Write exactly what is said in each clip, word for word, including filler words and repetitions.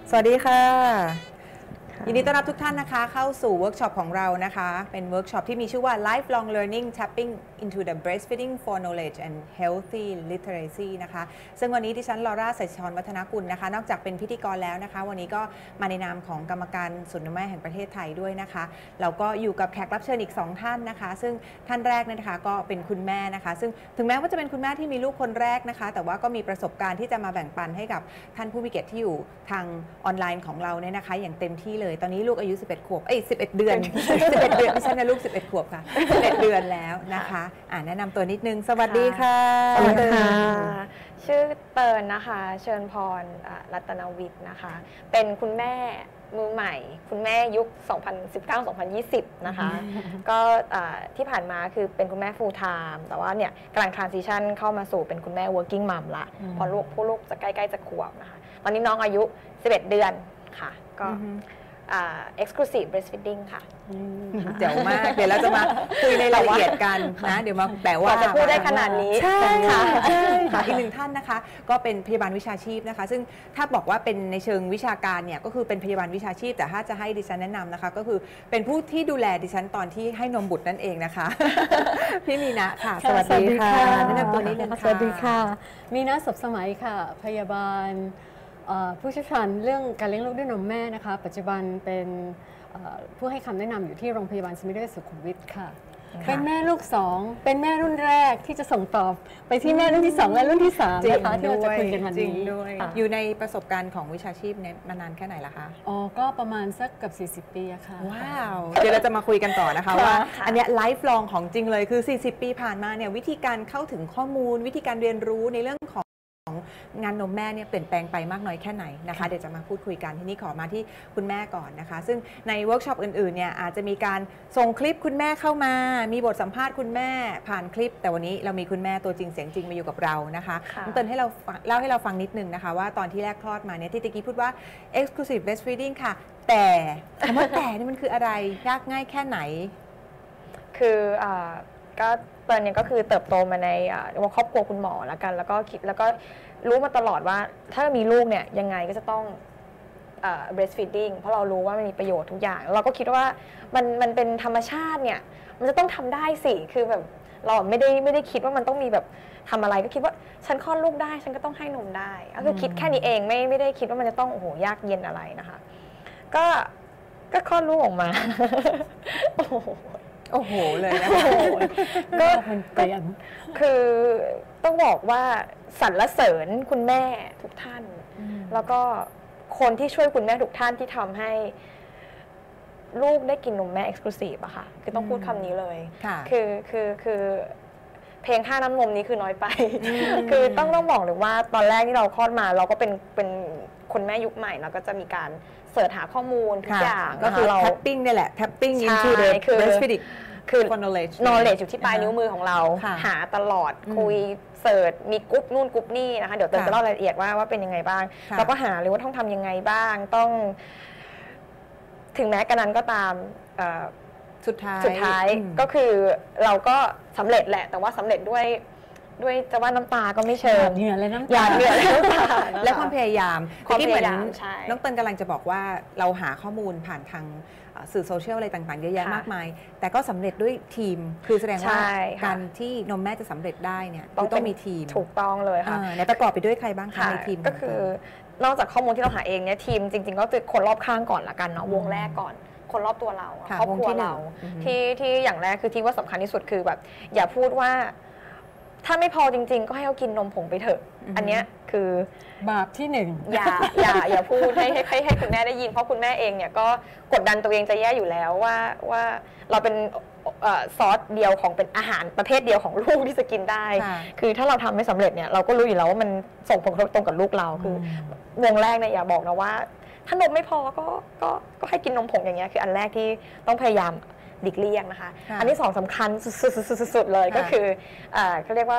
สวัสดีค่ะยินดีต้อนรับทุกท่านนะคะเข้าสู่เวิร์กช็อปของเรานะคะเป็นเวิร์กช็อปที่มีชื่อว่า Lifelong Learning Tapping into the Breastfeeding for Knowledge and Healthy Literacy นะคะซึ่งวันนี้ดิฉันลอร่าไสชรวัฒนกุลนะคะนอกจากเป็นพิธีกรแล้วนะคะวันนี้ก็มาในนามของกรรมการศูนย์นมแม่แห่งประเทศไทยด้วยนะคะเราก็อยู่กับแขกรับเชิญอีกสองท่านนะคะซึ่งท่านแรกนะคะก็เป็นคุณแม่นะคะซึ่งถึงแม้ว่าจะเป็นคุณแม่ที่มีลูกคนแรกนะคะแต่ว่าก็มีประสบการณ์ที่จะมาแบ่งปันให้กับท่านผู้มีเกียรติที่อยู่ทางออนไลน์ของเราเนี่ยนะคะอย่างเต็มที่เลยตอนนี้ลูกอายุสิบเอ็ดขวบเอ้ยสิบเอ็ดเดือนสิบเอ็ดเดือนไม่ใช่นะลูกสิบเอ็ดขวบค่ะสิบเอ็ดเดือนแล้วนะคะอ่าแนะนำตัวนิดนึงสวัสดีค่ะสวัสดีค่ะชื่อเติร์นนะคะเชิญพรรัตนวิทย์นะคะเป็นคุณแม่มือใหม่คุณแม่ยุค สองพันสิบเก้า สองพันยี่สิบ นะคะก็ที่ผ่านมาคือเป็นคุณแม่ full time แต่ว่าเนี่ยกำลัง transition เข้ามาสู่เป็นคุณแม่ working mom ละพอลูกผู้ลูกจะใกล้ๆจะขวบนะคะตอนนี้น้องอายุสิบเอ็ดเดือนค่ะก็exclusive breastfeeding ค่ะเจ๋วมากเดี๋ยวเราจะมาคุยในรายละเอียดกันนะเดี๋ยวมาแปลว่าจะพูดได้ขนาดนี้ใช่ค่ะใช่ค่ะอีกหนึ่งท่านนะคะก็เป็นพยาบาลวิชาชีพนะคะซึ่งถ้าบอกว่าเป็นในเชิงวิชาการเนี่ยก็คือเป็นพยาบาลวิชาชีพแต่ถ้าจะให้ดิฉันแนะนำนะคะก็คือเป็นผู้ที่ดูแลดิฉันตอนที่ให้นมบุตรนั่นเองนะคะพี่มีนะค่ะสวัสดีค่ะแนะนำตัวนี้นึงค่ะสวัสดีค่ะมีนะศพสมัยค่ะพยาบาลผู้เชี่ยวชาญเรื่องการเลี้ยงลูกด้วยนมแม่นะคะปัจจุบันเป็นผู้ให้คำแนะนำอยู่ที่โรงพยาบาลสมิติเวชสุขุมวิทค่ะเป็นแม่ลูกสองเป็นแม่รุ่นแรกที่จะส่งต่อไปที่แม่รุ่นที่สองและรุ่นที่สามนะคะที่เราจะคุยกันวันนี้อยู่ในประสบการณ์ของวิชาชีพเนี่ยมานานแค่ไหนล่ะคะอ๋อก็ประมาณสักเกือบสี่สิบปีอะค่ะว้าวเดี๋ยวเราจะมาคุยกันต่อนะคะว่าอันนี้ไลฟ์ลองของจริงเลยคือสี่สิบปีผ่านมาเนี่ยวิธีการเข้าถึงข้อมูลวิธีการเรียนรู้ในเรื่องของงานนมแม่เนี่ยเปลี่ยนแปลงไปมากน้อยแค่ไหนนะคะเดี๋ยวจะมาพูดคุยกันที่นี่ขอมาที่คุณแม่ก่อนนะคะซึ่งในเวิร์กช็อปอื่นๆเนี่ยอาจจะมีการส่งคลิปคุณแม่เข้ามามีบทสัมภาษณ์คุณแม่ผ่านคลิปแต่วันนี้เรามีคุณแม่ตัวจริงเสียงจริงมาอยู่กับเรานะคะน้องเติร์นให้เราเล่าให้เราฟังนิดนึงนะคะว่าตอนที่แรกคลอดมาเนี่ยที่ตะกี้พูดว่า exclusive breastfeeding ค่ะแต่คำว่าแต่นี่มันคืออะไรยากง่ายแค่ไหนคือก็ตอนนี้ก็คือเติบโตมาในครอบครัวคุณหมอแล้วกันแล้วก็คิดแล้วก็รู้มาตลอดว่าถ้ามีลูกเนี่ยยังไงก็จะต้อง breastfeeding เพราะเรารู้ว่ามันมีประโยชน์ทุกอย่างเราก็คิดว่ามันมันเป็นธรรมชาติเนี่ยมันจะต้องทำได้สิคือแบบเราไม่ได้ไม่ได้คิดว่ามันต้องมีแบบทำอะไรก็คิดว่าฉันคลอดลูกได้ฉันก็ต้องให้นมได้ก็คือคิดแค่นี้เองไม่ไม่ได้คิดว่ามันจะต้องโอ้โหยากเย็นอะไรนะคะก็ก็คลอดลูกออกมาโอ้โหโอ้โหเลยนะก็มันเปลี่ยนคือต้องบอกว่าสรรเสริญคุณแม่ทุกท่านแล้วก็คนที่ช่วยคุณแม่ทุกท่านที่ทำให้ลูกได้กินนมแม่ Exclusive อะค่ะคือต้องพูดคำนี้เลยคือคือคือเพลงค่าน้ำนมนี้คือน้อยไปคือต้องต้องบอกเลยว่าตอนแรกที่เราคลอดมาเราก็เป็นเป็นคนแม่ยุคใหม่เราก็จะมีการเสิร์ชหาข้อมูลทุกอย่างก็คือเรา tapping นี่แหละ tapping into the breastfeeding คือ knowledge knowledge อยู่ที่ปลายนิ้วมือของเราหาตลอดคุยเสิร์ชมีกรุ๊ปนู่นกรุ๊ปนี่นะคะเดี๋ยวเติร์นจะเล่ารายละเอียดว่าว่าเป็นยังไงบ้างเราก็หาเลยว่าต้องทำยังไงบ้างต้องถึงแม้กระนั้นก็ตามสุดท้ายสุดท้ายก็คือเราก็สำเร็จแหละแต่ว่าสำเร็จด้วยด้วยจะว่าน้ำตาก็ไม่เชิงเหนื่อยเลยน้ำตาเหนื่อยเลยน้ำตาและความพยายามความพยายามน้องเติร์นกำลังจะบอกว่าเราหาข้อมูลผ่านทางสื่อโซเชียลอะไรต่างๆเยอะแยะมากมายแต่ก็สำเร็จด้วยทีมคือแสดงว่าการที่นมแม่จะสำเร็จได้เนี่ยต้องมีทีมถูกต้องเลยค่ะและประกอบไปด้วยใครบ้างคะในทีมก็คือนอกจากข้อมูลที่เราหาเองเนี่ยทีมจริงๆก็คือคนรอบข้างก่อนละกันเนาะวงแรกก่อนคนรอบตัวเราครอบครัวเราที่ที่อย่างแรกคือที่ว่าสำคัญที่สุดคือแบบอย่าพูดว่าถ้าไม่พอจริงๆก็ให้เขากินนมผงไปเถอะอันนี้คือบาปที่หนึ่งอย่าอย่าอย่าพูดให้ให้ให้คุณแม่ได้ยินเพราะคุณแม่เองเนี่ยก็กดดันตัวเองจะแย่อยู่แล้วว่าว่าเราเป็นซอสเดียวของเป็นอาหารประเภทเดียวของลูกที่จะกินได้คือถ้าเราทำไม่สำเร็จเนี่ยเราก็รู้อยู่แล้วว่ามันส่งผลกระทบตรงกับลูกเราคือวงแรกเนี่ยอย่าบอกนะว่าถ้านมไม่พอก็ก็ก็ให้กินนมผงอย่างเงี้ยคืออันแรกที่ต้องพยายามหลีกเลี่ยงนะคะอันที่สองสำคัญสุดๆเลยก็คือเขาเรียกว่า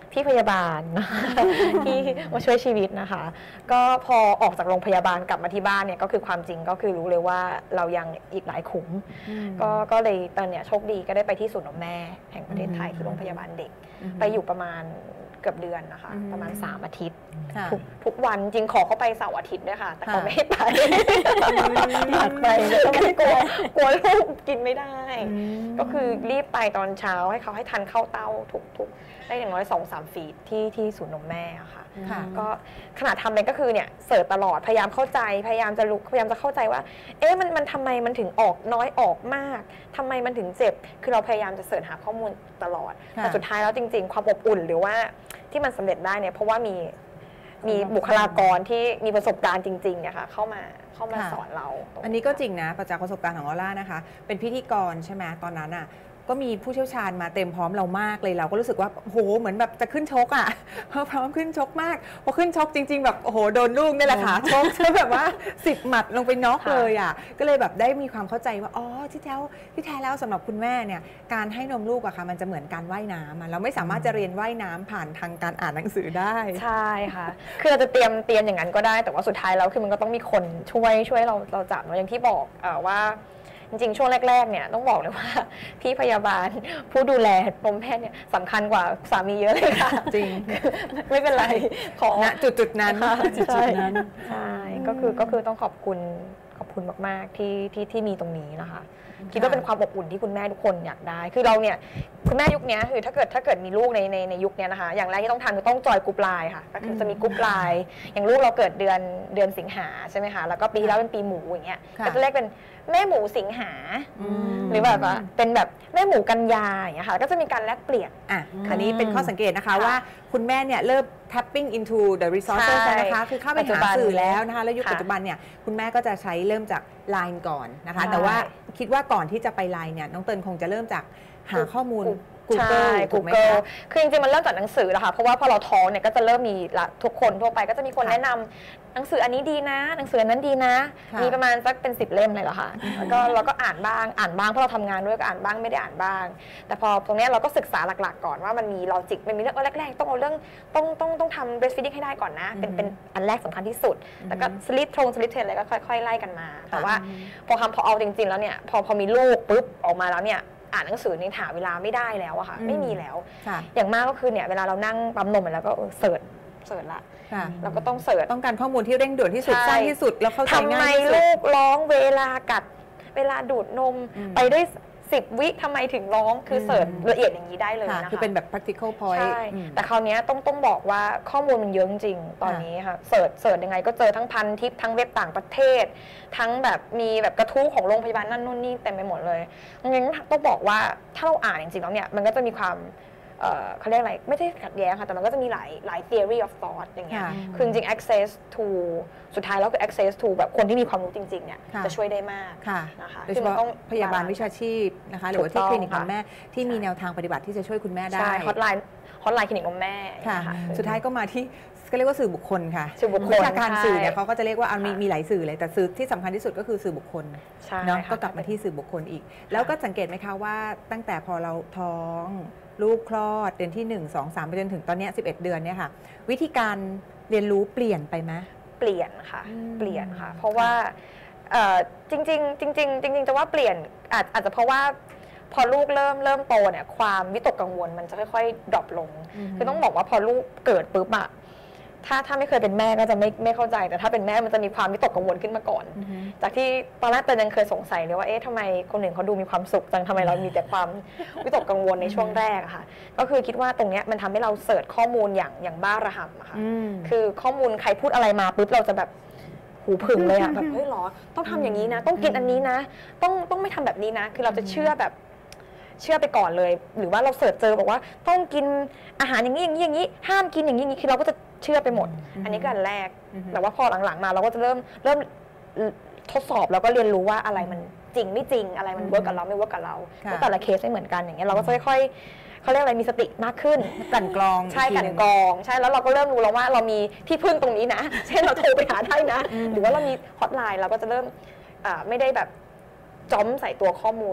พี่พยาบาล ที่มาช่วยชีวิตนะคะก็พอออกจากโรงพยาบาลกลับมาที่บ้านเนี่ยก็คือความจริงก็คือรู้เลยว่าเรายังอีกหลายขุมก็ก็เลยตอนเนี้ยโชคดีก็ได้ไปที่ศูนย์นมแม่แห่งประเทศไทยที่โรงพยาบาลเด็กไปอยู่ประมาณเกือบเดือนนะคะประมาณสามอาทิตย์ทุกทุกวันจริงขอเข้าไปเสาร์อาทิตย์ด้วยค่ะแต่เขาไม่ให้ไปอยากไปแต่ไม่กลัวกลัวลูกกินไม่ได้ก็คือรีบไปตอนเช้าให้เขาให้ทันเข้าเต้าทุกๆได้อย่างน้อยสองสามฟีดที่ที่ศูนย์นมแม่ค่ะก็ขนาดทำเลยก็คือเนี่ยเสิร์ชตลอดพยายามเข้าใจพยายามจะรู้พยายามจะเข้าใจว่าเอ๊ะมันมันทำไมมันถึงออกน้อยออกมากทำไมมันถึงเจ็บคือเราพยายามจะเสิร์ชหาข้อมูลตลอดแต่สุดท้ายแล้วจริงๆความอบอุ่นหรือว่าที่มันสำเร็จได้เนี่ยเพราะว่ามีมีบุคลากรที่มีประสบการณ์จริงๆเนี่ยค่ะเข้ามาเข้ามาสอนเราอันนี้ก็จริงนะจากประสบการณ์ของออร่านะคะเป็นพิธีกรใช่ไหมตอนนั้นอ่ะก็มีผู้เชี่ยวชาญมาเต็มพร้อมเรามากเลยเราก็รู้สึกว่าโหเหมือนแบบจะขึ้นชกอ่ะพร้อมขึ้นชกมากพอขึ้นชกจริงๆแบบโอ้โหโดนลูกนี่แหละค่ะชกแบบว่าสิบหมัดลงไปน็อกเลยอ่ะก็เลยแบบได้มีความเข้าใจว่าอ๋อที่แท้ที่แท้แล้วสำหรับคุณแม่เนี่ยการให้นมลูกอะค่ะมันจะเหมือนการว่ายน้ำเราไม่สามารถจะเรียนว่ายน้ำผ่านทางการอ่านหนังสือได้ใช่ค่ะคือเราจะเตรียมเตรียมอย่างนั้นก็ได้แต่ว่าสุดท้ายแล้วคือมันก็ต้องมีคนช่วยช่วยเราเราจับอย่างที่บอกว่าจริงๆช่วงแรกๆเนี่ยต้องบอกเลยว่าพี่พยาบาลผู้ดูแลนมแพทย์เนี่ยสำคัญกว่าสามีเยอะเลยค่ะจริงไม่เป็นไรขอณจุดๆนั้นจุดๆนั้นใช่ก็คือก็คือต้องขอบคุณขอบคุณมากๆที่ที่ที่มีตรงนี้นะคะคิดว่าเป็นความอบอุ่นที่คุณแม่ทุกคนอยากได้คือเราเนี่ยคุณแม่ยุคนี้คือถ้าเกิดถ้าเกิดมีลูกในในในยุคนี้นะคะอย่างแรกที่ต้องทำคือต้องจอยกรุ๊ปไลน์ค่ะก็คือจะมีกรุ๊ปไลน์อย่างลูกเราเกิดเดือนเดือนสิงหาใช่ไหมคะแล้วก็ปีที่แล้วเป็นปีหมูอย่างเงี้ยก็จะเรียกเป็นแม่หมูสิงหาหรือแบบว่าเป็นแบบแม่หมูกันยาอย่างเงี้ยค่ะก็จะมีการแลกเปลี่ยนอ่ะอันนี้เป็นข้อสังเกตนะคะว่าคุณแม่เนี่ยเริ่ม tapping into the resources นะคะคือเข้าไปหาสื่อแล้วนะคะแล้วยุคปัจจุบันเนี่ยคุณแม่ก็จะใช้เริ่มจาก ไลน์ ก่อนนะคะแต่ว่าคิดว่าก่อนที่จะไป ไลน์ เนี่ยน้องเติร์นคงจะเริ่มจากหาข้อมูล Google ถูกไหมคะคือจริงๆมันเริ่มจากหนังสือแล้วค่ะเพราะว่าพอเราท้องเนี่ยก็จะเริ่มมีทุกคนทั่วไปก็จะมีคนแนะนำหนังสืออันนี้ดีนะหนังสือนั้นดีนะมีประมาณสักเป็นสิบเล่มเลยเหรอคะแล้วก็เราก็อ่านบ้างอ่านบ้างเพราะเราทำงานด้วยก็อ่านบ้างไม่ได้อ่านบ้างแต่พอตรงนี้เราก็ศึกษาหลักๆก่อนว่ามันมีลอจิกมันมีเรื่องแรกๆต้องเอาเรื่องต้องต้องต้องทำ breastfeeding ให้ได้ก่อนนะเป็นเป็นอันแรกสำคัญที่สุดแล้วก็สลิปทงสลิปเทนอะไรก็ค่อยๆไล่กันมาแต่ว่าพอทำพอเอาจริงๆแล้วเนี่ยพอพอมีลูกปุ๊บออกมาแล้วเนี่ยอ่านหนังสือในถาเวลาไม่ได้แล้วอะค่ะไม่มีแล้วอย่างมากก็คือเนี่ยเวลาเรานั่งปั๊มนมแล้วก็เสิร์ชเสิร์ชละเราก็ต้องเสิร์ชต้องการข้อมูลที่เร่งด่วนที่สุดสั้นที่สุดแล้วเข้าใจง่ายที่สุดทำไมลูกร้องเวลากัดเวลาดูดนมไปได้สิบวิทำไมถึงร้องคือเสิร์ชละเอียดอย่างนี้ได้เลยนะคะคือเป็นแบบ practical point ใช่แต่คราวนี้ต้องต้องบอกว่าข้อมูลมันเยอะจริงตอนนี้ค่ะเสิร์ชเสิร์ชยังไงก็เจอทั้งพันทิปทั้งเว็บต่างประเทศทั้งแบบมีแบบกระทู้ของโรงพยาบาลนั่นนู่นนี่เต็มไปหมดเลยงั้นต้องบอกว่าถ้าเราอ่านจริงๆแล้วเนี่ยมันก็จะมีความเขาเรียกอะไรไม่ใช่ขัดแย้งค่ะแต่มันก็จะมีหลายหลาย theory of thought อย่างเงี้ยคือจริง access to สุดท้ายแล้วคือ access to แบบคนที่มีความรู้จริงๆเนี่ยจะช่วยได้มากนะคะโดยเฉพาะพยาบาลวิชาชีพนะคะหรือว่าที่คลินิกนมแม่ที่มีแนวทางปฏิบัติที่จะช่วยคุณแม่ได้ใช่ฮอตไลน์ฮอตไลน์คลินิกนมแม่ค่ะสุดท้ายก็มาที่ก็เรียกว่าสื่อบุคคลค่ะสื่อบุคคลวิชาการสื่อเนี่ยเขาก็จะเรียกว่ามีมีหลายสื่อเลยแต่สื่อที่สำคัญที่สุดก็คือสื่อบุคคลเนาะก็กลับมาที่สื่อบุคคลอีกแล้วก็สังเกตไหมคะว่าตั้งแต่พอเราท้องลูกคลอดเดือนที่หนึ่ง สอง สามไปจนถึงตอนนี้สิบเอ็ดเดือนเนี่ยค่ะวิธีการเรียนรู้เปลี่ยนไปไหมเปลี่ยนค่ะเปลี่ยนค่ะเพราะว่าจริงๆจริงๆจริงๆจะว่าเปลี่ยนอาจอาจจะเพราะว่าพอลูกเริ่มเริ่มโตเนี่ยความวิตกกังวลมันจะค่อยๆดรอปลงคือต้องบอกว่าพอลูกเกิดปุ๊บอะถ้าถ้าไม่เคยเป็นแม่ก็จะไม่ไม่เข้าใจแต่ถ้าเป็นแม่มันจะมีความวิตกกังวลขึ้นมาก่อนจากที่ตอนแรกเตยยังเคยสงสัยเลยว่าเอ๊ะทำไมคนอื่นเขาดูมีความสุขจังทำไมเรามีแต่ความวิตกกังวลในช่วงแรกอะค่ะก็คือคิดว่าตรงเนี้ยมันทำให้เราเสิร์ชข้อมูลอย่างอย่างบ้าระห่ำอะค่ะคือข้อมูลใครพูดอะไรมาปุ๊บเราจะแบบหูผึ่งเลยอะแบบเฮ้ยหรอต้องทำอย่างนี้นะต้องกินอันนี้นะต้องต้องไม่ทำแบบนี้นะคือเราจะเชื่อแบบเชื่อไปก่อนเลยหรือว่าเราเสิร์ชเจอบอกว่าต้องกินอาหารอย่างนี้อย่างนี้อย่างนี้ห้ามกินอย่างนี้อย่างนี้คือเราก็จะเชื่อไปหมดอันนี้ก็อันแรกแต่ว่าพอหลังๆมาเราก็จะเริ่มเริ่มทดสอบแล้วก็เรียนรู้ว่าอะไรมันจริงไม่จริงอะไรมันเวิร์กกับเราไม่เวิร์กกับเราเพราะแต่ละเคสไม่เหมือนกันอย่างเงี้ยเราก็ค่อยๆเขาเรียกอะไรมีสติมากขึ้นกันกรองใช่กันกรองใช่แล้วเราก็เริ่มรู้แล้วว่าเรามีที่พึ่งตรงนี้นะเช่นเราโทรไปหาได้นะหรือว่าเรามีฮอตไลน์เราก็จะเริ่มไม่ได้แบบจ้อมใส่ตัวข้อมูล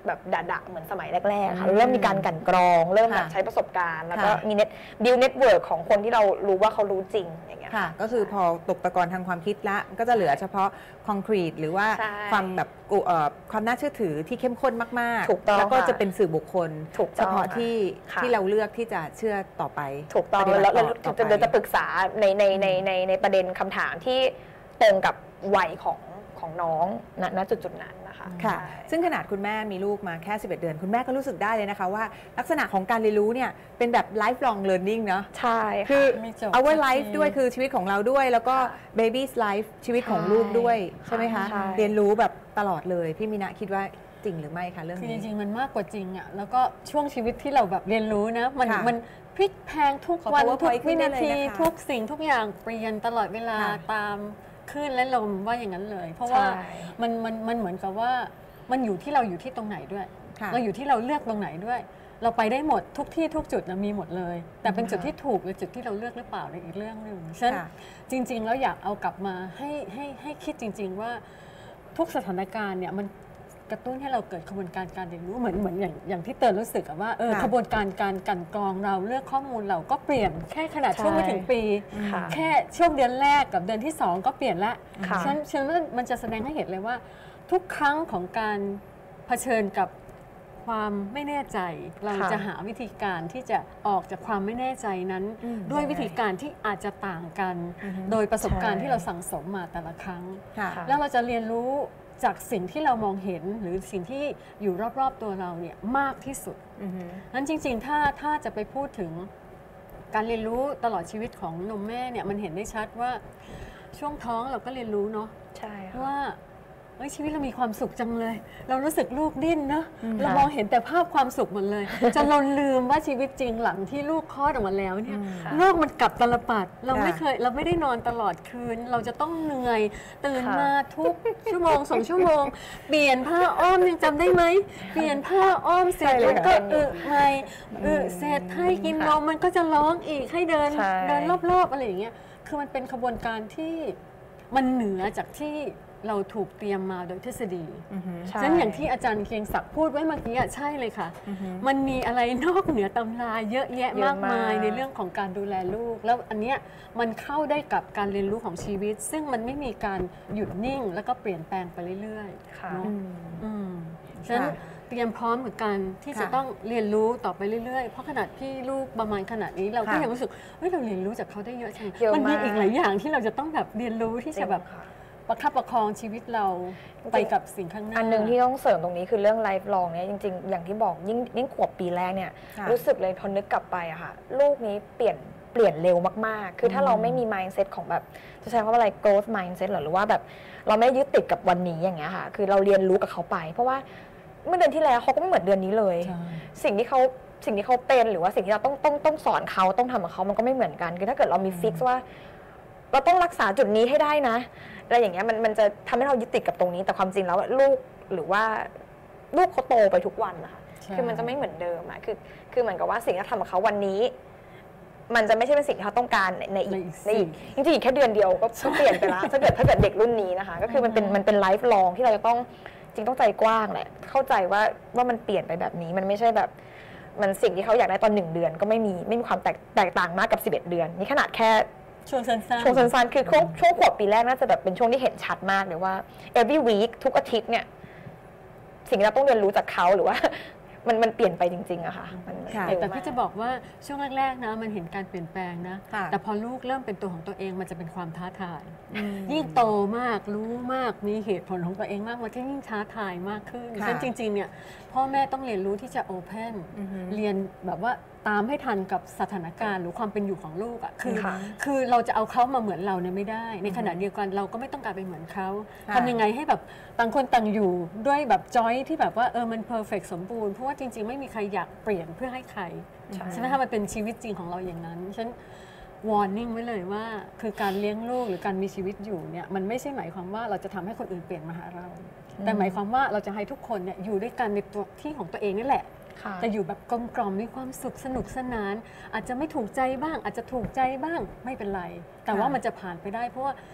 แบบด่าๆเหมือนสมัยแรกๆค่ะเริ่มมีการกลั่นกรองเริ่มแบบใช้ประสบการณ์แล้วก็มีเน็ตดิวเน็ตเวิร์กของคนที่เรารู้ว่าเขารู้จริงอย่างเงี้ยค่ะก็คือพอตกตะกอนทางความคิดละก็จะเหลือเฉพาะคอนกรีตหรือว่าความแบบความน่าเชื่อถือที่เข้มข้นมากๆแล้วก็จะเป็นสื่อบุคคลเฉพาะที่ที่เราเลือกที่จะเชื่อต่อไปถูกต้องแล้วเราจะจะปรึกษาในในในในในประเด็นคำถามที่ตรงกับวัยของของน้องณจุดจุดนั้นนะคะค่ะซึ่งขนาดคุณแม่มีลูกมาแค่สิบเอ็ดเดือนคุณแม่ก็รู้สึกได้เลยนะคะว่าลักษณะของการเรียนรู้เนี่ยเป็นแบบ lifelong learning เนาะใช่คือ our life ด้วยคือชีวิตของเราด้วยแล้วก็ baby's life ชีวิตของลูกด้วยใช่ไหมคะเรียนรู้แบบตลอดเลยพี่มีนาคิดว่าจริงหรือไม่คะเรื่องนี้คือจริงๆมันมากกว่าจริงอ่ะแล้วก็ช่วงชีวิตที่เราแบบเรียนรู้นะมันมันพลิกแพงทุกวันทุกวินาทีทุกสิ่งทุกอย่างเปลี่ยนตลอดเวลาตามคลื่นและลมว่าอย่างนั้นเลยเพราะว่ามันมันมันเหมือนกับว่ามันอยู่ที่เราอยู่ที่ตรงไหนด้วยเราอยู่ที่เราเลือกตรงไหนด้วยเราไปได้หมดทุกที่ทุกจุดนะมีหมดเลยแต่เป็นจุดที่ถูกหรือจุดที่เราเลือกหรือเปล่าในอีกเรื่องหนึ่งฉะนั้นจริงๆแล้วอยากเอากลับมาให้ให้ให้คิดจริงๆว่าทุกสถานการณ์เนี่ยมันกระตุ้นให้เราเกิดกระบวนการการเรียนรู้เหมือนเหมือนอย่างอย่างที่เตือนรู้สึกว่าเออกระบวนการการกันกรองเราเลือกข้อมูลเราก็เปลี่ยนแค่ขนาดช่วงไม่ถึงปีแค่ช่วงเดือนแรกกับเดือนที่สองก็เปลี่ยนละฉะนั้นฉะนั้นมันจะแสดงให้เห็นเลยว่าทุกครั้งของการเผชิญกับความไม่แน่ใจเราจะหาวิธีการที่จะออกจากความไม่แน่ใจนั้นด้วยวิธีการที่อาจจะต่างกันโดยประสบการณ์ที่เราสั่งสมมาแต่ละครั้งแล้วเราจะเรียนรู้จากสิ่งที่เรามองเห็นหรือสิ่งที่อยู่รอบๆตัวเราเนี่ยมากที่สุดนั้นจริงๆถ้าถ้าจะไปพูดถึงการเรียนรู้ตลอดชีวิตของนมแม่เนี่ยมันเห็นได้ชัดว่าช่วงท้องเราก็เรียนรู้เนาะใช่ว่าชีวิตเรามีความสุขจังเลยเรารู้สึกลูกดิ้นนะเรามองเห็นแต่ภาพความสุขหมดเลยจะลนลืมว่าชีวิตจริงหลังที่ลูกคลอดออกมาแล้วเนี่ยโลกมันกลับตลปัดเราไม่เคยเราไม่ได้นอนตลอดคืนเราจะต้องเหนื่อยตื่นมาทุกชั่วโมงสองชั่วโมงเปลี่ยนผ้าอ้อมยังจำได้ไหมเปลี่ยนผ้าอ้อมเสร็จแล้วก็อึไม่อึเสร็จให้กินนมมันก็จะร้องอีกให้เดินเดินรอบๆอะไรอย่างเงี้ยคือมันเป็นขบวนการที่มันเหนือจากที่เราถูกเตรียมมาโดยทฤษฎีฉะนั้นอย่างที่อาจารย์เคียงศักดิ์พูดไว้เมื่อกี้ใช่เลยค่ะมันมีอะไรนอกเหนือตำราเยอะแยะมากมายในเรื่องของการดูแลลูกแล้วอันเนี้ยมันเข้าได้กับการเรียนรู้ของชีวิตซึ่งมันไม่มีการหยุดนิ่งแล้วก็เปลี่ยนแปลงไปเรื่อยๆเนาะฉะนั้นเตรียมพร้อมกับการที่จะต้องเรียนรู้ต่อไปเรื่อยๆเพราะขนาดพี่ลูกประมาณขนาดนี้เราก็ยังรู้สึกเฮ้ยเราเรียนรู้จากเขาได้เยอะจังมันมีอีกหลายอย่างที่เราจะต้องแบบเรียนรู้ที่จะแบบประคับประคองชีวิตเราไปกับสิ่งข้างหน้าอันหนึ่งที่ต้องเสริมตรงนี้คือเรื่องไลฟ์ลองเนี่ยจริงๆอย่างที่บอกยิ่งยิ่งขวบปีแรกเนี่ยรู้สึกเลยพอนึกกลับไปอะค่ะลูกนี้เปลี่ยนเปลี่ยนเร็วมากๆคือถ้าเราไม่มี mindset ของแบบจะใช้คำว่าอะไร growth mindset หรือว่าแบบเราไม่ยึดติดกับวันนี้อย่างเงี้ยค่ะคือเราเรียนรู้กับเขาไปเพราะว่าเมื่อเดือนที่แล้วเขาก็ไม่เหมือนเดือนนี้เลยสิ่งที่เขาสิ่งที่เขาเป็นหรือว่าสิ่งที่เราต้องต้องต้องสอนเขาต้องทำกับเขามันก็ไม่เหมือนกันคือถ้าเกิดเรามีฟิกซ์ว่าเราต้องรักษาจุดนี้ให้ได้นะอะไรอย่างเงี้ยมันมันจะทำให้เรายึดติดกับตรงนี้แต่ความจริงแล้วลูกหรือว่าลูกเขาโตไปทุกวันนะคะคือมันจะไม่เหมือนเดิมอะคือคือเหมือนกับว่าสิ่งที่ทำกับเขาวันนี้มันจะไม่ใช่เป็นสิ่งที่เขาต้องการในอีกในอีกจริงๆอีกแค่เดือนเดียวก็เปลี่ยนไปแล้วถ้าเกิดถ้าเกิดเด็กรุ่นนี้นะคะก็คือมันเป็นมันเป็นไลฟ์ลองที่เราจะต้องจริงต้องใจกว้างแหละเข้าใจว่าว่ามันเปลี่ยนไปแบบนี้มันไม่ใช่แบบมันสิ่งที่เขาอยากได้ตอนหนึ่งเดือนก็ไม่มีไม่มีความแตกแตกต่างมากกับสิบเอ็ดเดือนนี่ขนาดแค่ช่วงสั้นๆช่วงสั้นๆคือช่วงช่วงขวบปีแรกน่าจะแบบเป็นช่วงที่เห็นชัดมากเลยว่า every week ทุกอาทิตย์เนี่ยสิ่งที่เราต้องเรียนรู้จากเขาหรือว่ามันมันเปลี่ยนไปจริงๆอะค่ะแต่พี่จะบอกว่าช่วงแรกๆนะมันเห็นการเปลี่ยนแปลงนะแต่พอลูกเริ่มเป็นตัวของตัวเองมันจะเป็นความท้าทายยิ่งโตมากรู้มากมีเหตุผลของตัวเองมากมันจะยิ่งท้าทายมากขึ้นฉะนั้นจริงๆเนี่ยพ่อแม่ต้องเรียนรู้ที่จะโอเพนเรียนแบบว่าตามให้ทันกับสถานการณ์หรือความเป็นอยู่ของลูกอ่ะคือคือเราจะเอาเขามาเหมือนเราเนี่ยไม่ได้ในขณะเดียวกันเราก็ไม่ต้องการไปเหมือนเขาทำยังไงให้แบบต่างคนต่างอยู่ด้วยแบบจอยที่แบบว่าเออมันเพอร์เฟกต์สมบูรณ์เพราะว่าจริงๆไม่มีใครอยากเปลี่ยนเพื่อให้ใครใช่ไหมคะมันเป็นชีวิตจริงของเราอย่างนั้นฉันวอร์นิ่งไว้เลยว่าคือการเลี้ยงลูกหรือการมีชีวิตอยู่เนี่ยมันไม่ใช่หมายความว่าเราจะทำให้คนอื่นเปลี่ยนมาหาเราแต่หมายความว่าเราจะให้ทุกคนเนี่ยอยู่ด้วยกันในตัวที่ของตัวเองนี่แหละจะอยู่แบบกลมกล่อมมีความสุขสนุกสนานอาจจะไม่ถูกใจบ้างอาจจะถูกใจบ้างไม่เป็นไรแต่ว่ามันจะผ่านไปได้เพราะว่า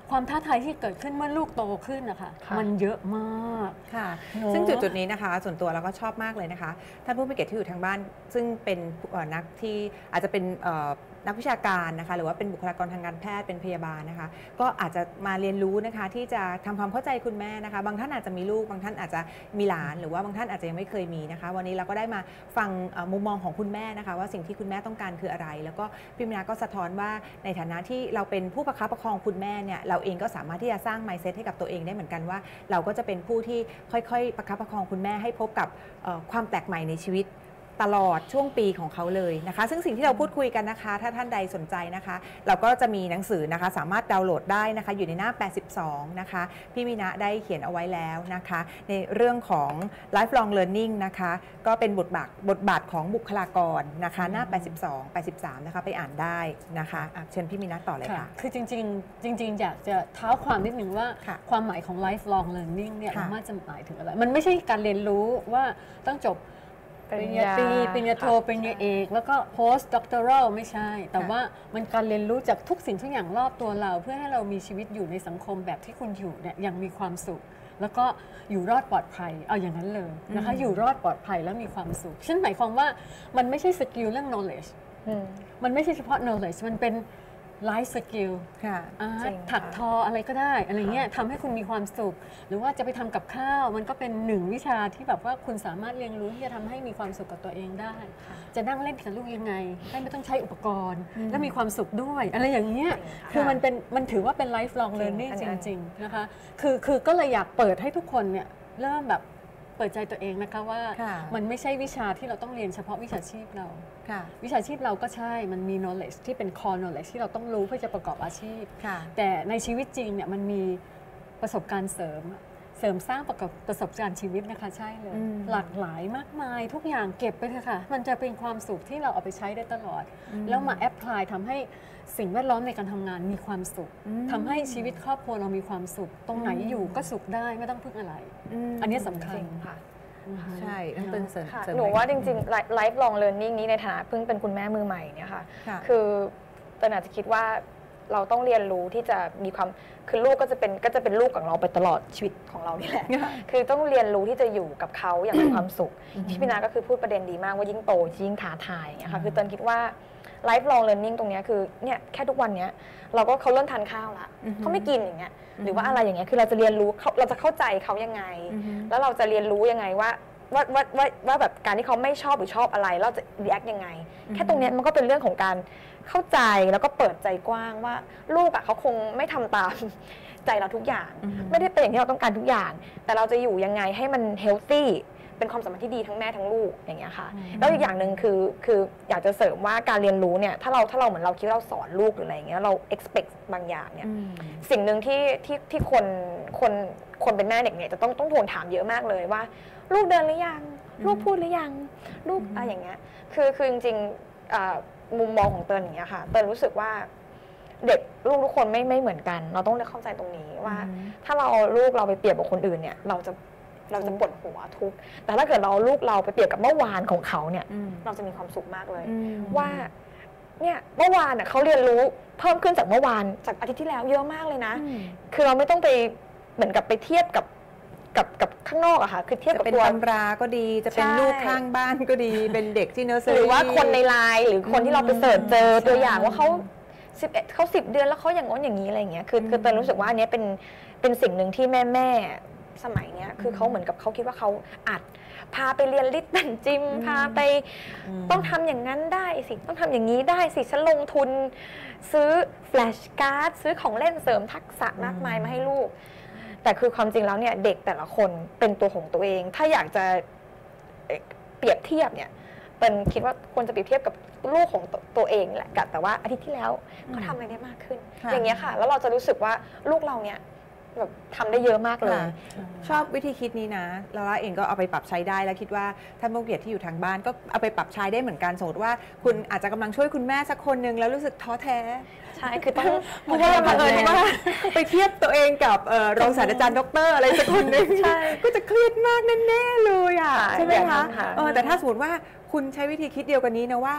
ความท้าทายที่เกิดขึ้นเมื่อลูกโตขึ้นนะคะมันเยอะมากค่ะซึ่งจุดๆนี้นะคะส่วนตัวเราก็ชอบมากเลยนะคะท่านผู้มีเกียรติที่อยู่ทางบ้านซึ่งเป็นนักที่อาจจะเป็นนักวิชาการนะคะหรือว่าเป็นบุคลากรทางการแพทย์เป็นพยาบาลนะคะก็อาจจะมาเรียนรู้นะคะที่จะทำความเข้าใจคุณแม่นะคะบางท่านอาจจะมีลูกบางท่านอาจจะมีหลานหรือว่าบางท่านอาจจะยังไม่เคยมีนะคะวันนี้เราก็ได้มาฟังมุมมองของคุณแม่นะคะว่าสิ่งที่คุณแม่ต้องการคืออะไรแล้วก็พี่มินาก็สะท้อนว่าในฐานะที่เราเป็นผู้ประคับประคองคุณแม่เนี่ยเราเองก็สามารถที่จะสร้าง mindset ให้กับตัวเองได้เหมือนกันว่าเราก็จะเป็นผู้ที่ค่อยๆประคับประคองคุณแม่ให้พบกับความแปลกใหม่ในชีวิตตลอดช่วงปีของเขาเลยนะคะซึ่งสิ่งที่เราพูดคุยกันนะคะถ้าท่านใดสนใจนะคะเราก็จะมีหนังสือนะคะสามารถดาวน์โหลดได้นะคะอยู่ในหน้าแปดสิบสองนะคะพี่มีนะได้เขียนเอาไว้แล้วนะคะในเรื่องของ lifelong learning นะคะก็เป็นบทบาทบทบาทของบุคลากรนะคะหน้าแปดสิบสอง แปดสิบสามนะคะไปอ่านได้นะคะเชิญพี่มีนะต่อเลยค่ะคือจริงๆจริงๆอยากจะเท้าความนิดนึงว่าความหมายของ lifelong learning เนี่ยมันจะหมายถึงอะไรมันไม่ใช่การเรียนรู้ว่าต้องจบปริญญาตรีปริญญาโทปริญญาเอกแล้วก็ post doctoral ไม่ใช่แต่ว่ามันการเรียนรู้จากทุกสิ่งทุกอย่างรอบตัวเราเพื่อให้เรามีชีวิตอยู่ในสังคมแบบที่คุณอยู่เนี่ยยังมีความสุขแล้วก็อยู่รอดปลอดภัยเอาอย่างนั้นเลยนะคะอยู่รอดปลอดภัยแล้วมีความสุขฉันหมายความว่ามันไม่ใช่สกิลเรื่อง knowledge มันไม่ใช่เฉพาะ knowledge มันเป็นไลฟ์สกิลถักทออะไรก็ได้อะไรเงี้ยทำให้คุณมีความสุขหรือว่าจะไปทำกับข้าวมันก็เป็นหนึ่งวิชาที่แบบว่าคุณสามารถเรียนรู้ที่จะทำให้มีความสุขกับตัวเองได้จะนั่งเล่นกับลูกยังไงให้ไม่ต้องใช้อุปกรณ์และมีความสุขด้วยอะไรอย่างเงี้ยคือมันเป็นมันถือว่าเป็นไลฟ์ลองเรียนนี่จริงๆนะคะคือคือก็เลยอยากเปิดให้ทุกคนเนี่ยเริ่มแบบเปิดใจตัวเองนะคะว่ามันไม่ใช่วิชาที่เราต้องเรียนเฉพาะวิชาชีพเราวิชาชีพเราก็ใช่มันมี knowledge ที่เป็น core knowledge ที่เราต้องรู้เพื่อจะประกอบอาชีพแต่ในชีวิตจริงเนี่ยมันมีประสบการณ์เสริมเสริมสร้างประกอบประสบการณ์ชีวิตนะคะใช่เลยหลากหลายมากมายทุกอย่างเก็บไปเถอะค่ะมันจะเป็นความสุขที่เราเอาไปใช้ได้ตลอดแล้วมาแอพพลายทำให้สิ่งแวดล้อมในการทำงานมีความสุขทำให้ชีวิตครอบครัวเรามีความสุขตรงไหนอยู่ก็สุขได้ไม่ต้องพึ่งอะไรอันนี้สำคัญค่ะใช่ต้องเตือนเสริมหนูว่าจริงๆ lifelong learning นี้ในฐานะเพิ่งเป็นคุณแม่มือใหม่เนี่ยค่ะคือตอนอาจจะคิดว่าเราต้องเรียนรู้ที่จะมีความคือลูกก็จะเป็นก็จะเป็นลูกของเราไปตลอดชีวิตของเรานี่แหละคือต้องเรียนรู้ที่จะอยู่กับเขาอย่างมีความสุขที่พี่นาก็คือพูดประเด็นดีมากว่ายิ่งโตยิ่งท้าทายอย่างเงี้ยค่ะคือตอนคิดว่า lifelong learning ตรงนี้คือเนี่ยแค่ทุกวันเนี้ยเราก็เขาเริ่มทานข้าวละเขาไม่กินอย่างเงี้ยหรือว่าอะไรอย่างเงี้ยคือเราจะเรียนรู้เราจะเข้าใจเขายังไงแล้วเราจะเรียนรู้ยังไงว่าว่าว่าว่าว่าแบบการที่เขาไม่ชอบหรือชอบอะไรเราจะ react ยังไงแค่ตรงนี้มันก็เป็นเรื่องของการเข้าใจแล้วก็เปิดใจกว้างว่าลูกอะเขาคงไม่ทำตามใจเราทุกอย่างไม่ได้เป็นอย่างที่เราต้องการทุกอย่างแต่เราจะอยู่ยังไงให้มัน healthy เป็นความสัมพันธ์ที่ดีทั้งแม่ทั้งลูกอย่างเงี้ยค่ะแล้วอีกอย่างหนึ่งคือคืออยากจะเสริมว่าการเรียนรู้เนี่ยถ้าเราถ้าเราเหมือนเราคิดว่าเราสอนลูกหรืออะไรอย่างเงี้ยเรา expect บางอย่างเนี่ยสิ่งหนึ่งที่ที่ที่คนคนคนเป็นแม่เด็กเนี่ยจะต้องต้องทวงถามเยอะมากเลยว่าลูกเดินหรือยังลูกพูดหรือยังลูกอะไรอย่างเงี้ยคือคือจริงๆมุมมองของเติร์นอย่างเงี้ยค่ะเติร์นรู้สึกว่าเด็กลูกทุกคนไม่ไม่เหมือนกันเราต้องเข้าใจตรงนี้ว่าถ้าเราลูกเราไปเปรียบกับคนอื่นเนี่ยเราจะเราจะปวดหัวทุกข์แต่ถ้าเกิดเราลูกเราไปเปรียบกับเมื่อวานของเขาเนี่ยเราจะมีความสุขมากเลยว่าเนี่ยเมื่อวานเขาเรียนรู้เพิ่มขึ้นจากเมื่อวานจากอาทิตย์ที่แล้วเยอะมากเลยนะคือเราไม่ต้องไปเหมือนกับไปเทียบกับกับกับข้างนอกอะค่ะคือเทียบกับตัวตำราก็ดีจะเป็นลูกข้างบ้านก็ดีเป็นเด็กที่เนอร์เซอรี่หรือว่าคนในไลน์หรือคนที่เราไปเสิร์ชเจอตัวอย่างว่าเขาสิบเอ็ดเขาสิบเดือนแล้วเขาอย่างง้นอย่างนี้อะไรอย่างเงี้ยคือคือเติร์นรู้สึกว่าอันนี้เป็นเป็นสิ่งหนึ่งที่แม่แม่สมัยเนี้ยคือเขาเหมือนกับเขาคิดว่าเขาอัดพาไปเรียนลิตเติ้ลจิมพาไปต้องทำอย่างนั้นได้สิต้องทำอย่างนี้ได้สิฉันลงทุนซื้อแฟลชการ์ดซื้อของเล่นเสริมทักษะมากมายมาให้ลูกแต่คือความจริงแล้วเนี่ยเด็กแต่ละคนเป็นตัวของตัวเองถ้าอยากจะเปรียบเทียบเนี่ยเป็นคิดว่าควรจะเปรียบเทียบกับลูกของตัวเองแหละแต่ว่าอาทิตย์ที่แล้วเขาทำอะไรได้มากขึ้นอย่างเงี้ยค่ะแล้วเราจะรู้สึกว่าลูกเราเนี่ยแบบทำได้เยอะมากเลยชอบวิธีคิดนี้นะลาล่าเองก็เอาไปปรับใช้ได้แล้วคิดว่าท่านผู้เกียรติที่อยู่ทางบ้านก็เอาไปปรับใช้ได้เหมือนกันสมมติว่าคุณอาจจะกำลังช่วยคุณแม่สักคนนึงแล้วรู้สึกท้อแท้ใช่คือต้องเพราะว่าบังเอิญว่าไปเทียบตัวเองกับรองศาสตราจารย์ด็อกเตอร์อะไรสักคนนึงก็จะเครียดมากแน่ๆเลยอ่ะใช่ไหมคะแต่ถ้าสมมติว่าคุณใช้วิธีคิดเดียวกันนี้นะว่า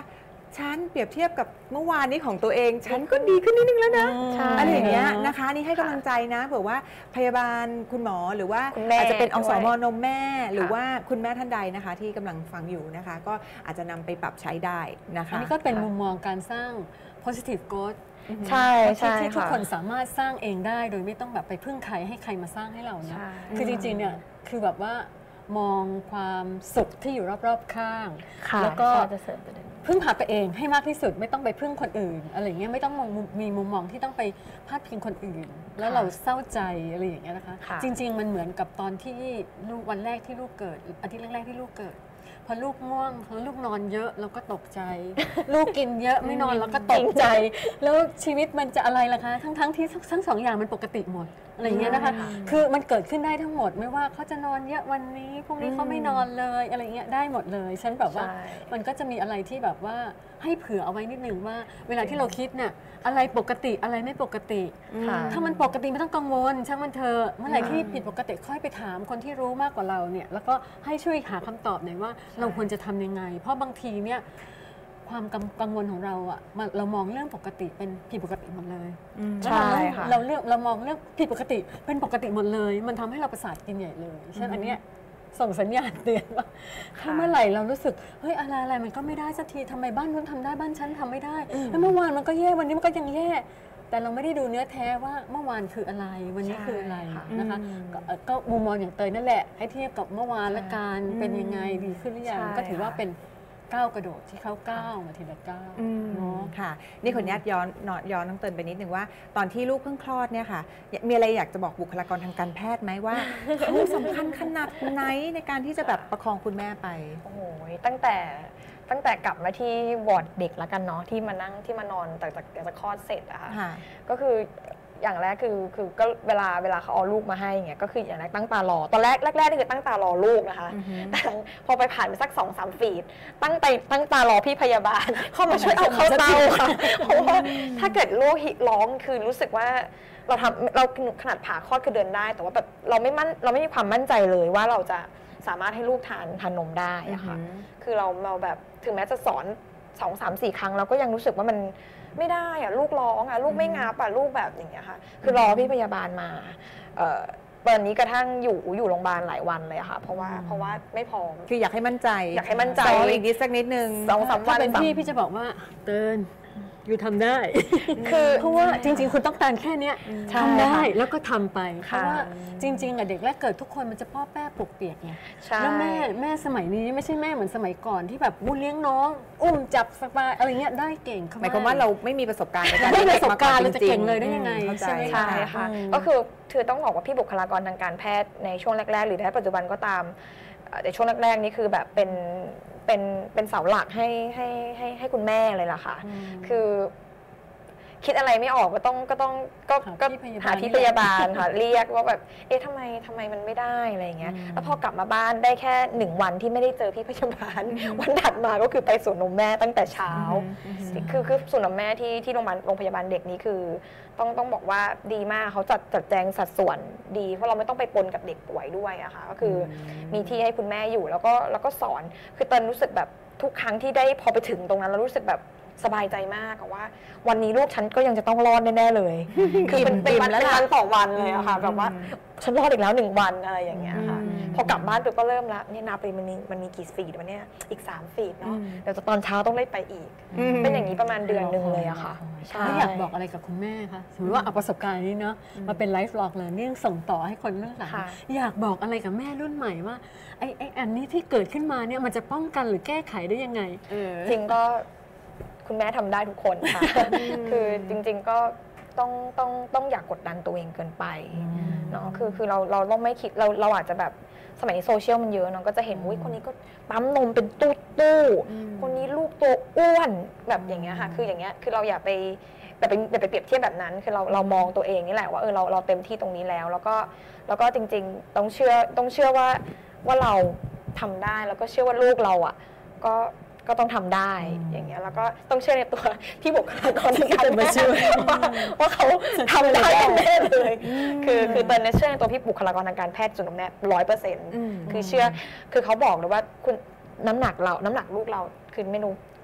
ฉันเปรียบเทียบกับเมื่อวานนี้ของตัวเองฉันก็ดีขึ้นนิดนึงแล้วนะอะไรอย่างเงี้ยนะคะนี่ให้กำลังใจนะเผื่อว่าพยาบาลคุณหมอหรือว่าอาจจะเป็นอสมนมแม่หรือว่าคุณแม่ท่านใดนะคะที่กำลังฟังอยู่นะคะก็อาจจะนำไปปรับใช้ได้นะคะอันนี้ก็เป็นมุมมองการสร้าง positive growth ใช่ใช่ที่ทุกค่ะคนสามารถสร้างเองได้โดยไม่ต้องแบบไปพึ่งใครให้ใครมาสร้างให้เรานะคือจริงๆเนี่ยคือแบบว่ามองความสุขที่อยู่รอบๆข้างแล้วก็พึ่งพาตัวเองให้มากที่สุดไม่ต้องไปพึ่งคนอื่นอะไรอย่างเงี้ยไม่ต้องมองมีมุมมองที่ต้องไปพาดพิงคนอื่นแล้วเราเศร้าใจอะไรอย่างเงี้ยนะคะจริงๆมันเหมือนกับตอนที่ลูกวันแรกที่ลูกเกิดอาทิตย์แรกๆที่ลูกเกิดพอลูกง่วงพอลูกนอนเยอะเราก็ตกใจลูกกินเยอะไม่นอนเราก็ตกใจแล้วชีวิตมันจะอะไรล่ะคะทั้งๆที่ทั้งสองอย่างมันปกติหมดอะไรอย่างเงี้ยนะคะคือมันเกิดขึ้นได้ทั้งหมดไม่ว่าเขาจะนอนเยอะวันนี้พรุ่งนี้เขาไม่นอนเลยอะไรเงี้ยได้หมดเลยฉันแบบว่ามันก็จะมีอะไรที่แบบว่าให้เผื่อเอาไว้นิดนึงว่าเวลาที่เราคิดเนี่ยอะไรปกติอะไรไม่ปกติถ้ามันปกติไม่ต้องกังวลช่างมันเถอะเมื่อไหร่ที่ผิดปกติค่อยไปถามคนที่รู้มากกว่าเราเนี่ยแล้วก็ให้ช่วยหาคำตอบหน่อยว่าเราควรจะทำยังไงเพราะบางทีเนี่ยความกังวลของเราอะเรามองเรื่องปกติเป็นผิดปกติหมดเลยใช่ค่ะเราเรื่องเรามองเรื่องผิดปกติเป็นปกติหมดเลยมันทำให้เราประสาทกินใหญ่เลยฉะนั้นอันเนี้ยส่งสัญญาณเตือนว่าถ้าเมื่อไหร่เรารู้สึกเฮ้ยอะไรอะไรมันก็ไม่ได้สักทีทำไมบ้านนู้นทำได้บ้านฉันทำไม่ได้แล้วเมื่อวานมันก็แย่วันนี้มันก็ยังแย่แต่เราไม่ได้ดูเนื้อแท้ว่าเมื่อวานคืออะไรวันนี้คืออะไรนะคะก็มุมมองอย่างเตยนั่นแหละให้เทียบกับเมื่อวานและการเป็นยังไงดีขึ้นหรือยังก็ถือว่าเป็นก้าวกระโดดที่เขาก้าวมาทีละก้าวเนาะค่ะนี่ขออนุญาตย้อนย้อนน้องเตินไปนิดนึงว่าตอนที่ลูกเพิ่งคลอดเนี่ยค่ะมีอะไรอยากจะบอกบุคลากรทางการแพทย์ไหมว่าเขาสำคัญขนาดไหนในการที่จะแบบประคองคุณแม่ไปโอ้โหตั้งแต่ตั้งแต่กลับมาที่วอร์ดเด็กแล้วกันเนาะที่มานั่งที่มานอนจากจากจากคลอดเสร็จอะค่ะก็คืออย่างแรกคือคือก็เวลาเวลาเขาเอาลูกมาให้เงี้ยก็คืออย่างแรกตั้งตารอตอนแรกแรกๆนี่คือตั้งตารอลูกนะคะแต่พอไปผ่านไปสักสองสามฟีดตั้งไปตั้งตารอพี่พยาบาลเข้ามาช่วยเอาเข้าเตาค่ะเพราะว่าถ้าเกิดลูกร้องคือรู้สึกว่าเราทำเราขนาดผ่าคลอดคือเดินได้แต่ว่าแบบเราไม่มั่นเราไม่มีความมั่นใจเลยว่าเราจะสามารถให้ลูกทานทานนมได้อะค่ะคือเราเราแบบถึงแม้จะสอนสองสามสี่ครั้งเราก็ยังรู้สึกว่ามันไม่ได้อะลูกร้องอะลูกไม่งับอะลูกแบบอย่างเงี้ยค่ะคือรอพี่พยาบาลมาตอนนี้กระทั่งอยู่อยู่โรงพยาบาลหลายวันเลยค่ะเพราะว่าเพราะว่าไม่พร้อมคืออยากให้มั่นใจอยากให้มั่นใจอีกนิดสักนิดนึงสองสามวันเป็นพี่พี่จะบอกว่าเตือนอยู่ทำได้คือเพราะว่าจริงๆคุณต้องการแค่นี้ทำได้แล้วก็ทำไปเพราะว่าจริงๆอะเด็กแรกเกิดทุกคนมันจะป้อแป้ปลุกเปียกไงแล้วแม่แม่สมัยนี้ไม่ใช่แม่เหมือนสมัยก่อนที่แบบบุญเลี้ยงน้องอุ้มจับสบายอะไรเงี้ยได้เก่งหมายความว่าเราไม่มีประสบการณ์ในการไม่มีประสบการณ์เราจะเก่งเลยได้ยังไงใช่ค่ะก็คือคือต้องบอกว่าพี่บุคลากรทางการแพทย์ในช่วงแรกๆหรือในปัจจุบันก็ตามในช่วงแรกๆนี่คือแบบเป็นเป็นเป็นเสาหลักให้ให้ให้ให้คุณแม่เลยล่ะค่ะคือคิดอะไรไม่ออกก็ต้องก็ต้องก็ก็หาพี่พยาบาลค่ะเรียกว่าแบบเอ๊ะทำไมทำไมมันไม่ได้อะไรเงี้ยแล้วพอกลับมาบ้านได้แค่หนึ่งวันที่ไม่ได้เจอพี่พยาบาลวันถัดมาก็คือไปสวนนมแม่ตั้งแต่เช้าคือคือสวนนมแม่ที่ที่โรงพยาบาลโรงพยาบาลเด็กนี้คือต้องต้องบอกว่าดีมากเขาจัดจัดแจงสัดส่วนดีเพราะเราไม่ต้องไปปนกับเด็กป่วยด้วยอะค่ะก็คือมีที่ให้คุณแม่อยู่แล้วก็แล้วก็สอนคือตอนรู้สึกแบบทุกครั้งที่ได้พอไปถึงตรงนั้นเรารู้สึกแบบสบายใจมากว่าวันนี้ลูกฉันก็ยังจะต้องรอดแน่ๆเลยคือเป็นเป็นวันเป็นวันต่อวันเลยอะค่ะแบบว่าฉันรอดอีกแล้วหนึ่งวันอะไรอย่างเงี้ยค่ะพอกลับบ้านปุ๊บก็เริ่มละเนี่ยนับไปมันมีมันมีกี่ฟีดวันนี้อีกสามฟีดเนาะเดี๋ยวตอนเช้าต้องได้ไปอีกเป็นอย่างนี้ประมาณเดือนหนึ่งเลยอะค่ะแล้วอยากบอกอะไรกับคุณแม่คะสมมติว่าเอาประสบการณ์นี้เนาะมาเป็นไลฟ์บล็อกเลยเนี่ยส่งต่อให้คนรุ่นหลังอยากบอกอะไรกับแม่รุ่นใหม่ว่าไอ้ไอ้อันนี้ที่เกิดขึ้นมาเนี่ยมันจะป้องกันหรือแก้ไขได้ยังไงจริงก็คุณแม่ทำได้ทุกคนค่ะ คือจริงๆก็ต้องต้องต้องอยากกดดันตัวเองเกินไปเนาะคือคือเราเราต้องไม่คิดเราเราอาจจะแบบสมัยนี้โซเชียลมันเยอะเนาะก็จะเห็นว่าคนนี้ก็ปั๊มนมเป็นตู้ตู้คนนี้ลูกตัวอ้วนแบบอย่างเงี้ยค่ะคืออย่างเงี้ยคือเราอย่าไปแต่ไปแต่ไปเปรียบเทียบแบบนั้นคือเราเรามองตัวเองนี่แหละว่าเออเราเราเต็มที่ตรงนี้แล้วแล้วก็แล้วก็จริงๆต้องเชื่อต้องเชื่อว่าว่าเราทำได้แล้วก็เชื่อว่าลูกเราอ่ะก็ก็ต้องทำได้อย่างเงี้ยแล้วก็ต้องเชื่อในตัวที่บุคลากรทางการแพทย์ว่าเขาทำได้แน่เลยคือคือตอนนี้เชื่อในตัวพี่บุคลากรทางการแพทย์จนตรงนี้ร้อยเปอร์เซ็นต์คือเชื่อคือเขาบอกเลยว่าคุณน้ำหนักเราน้ำหนักลูกเราคือไม่รู้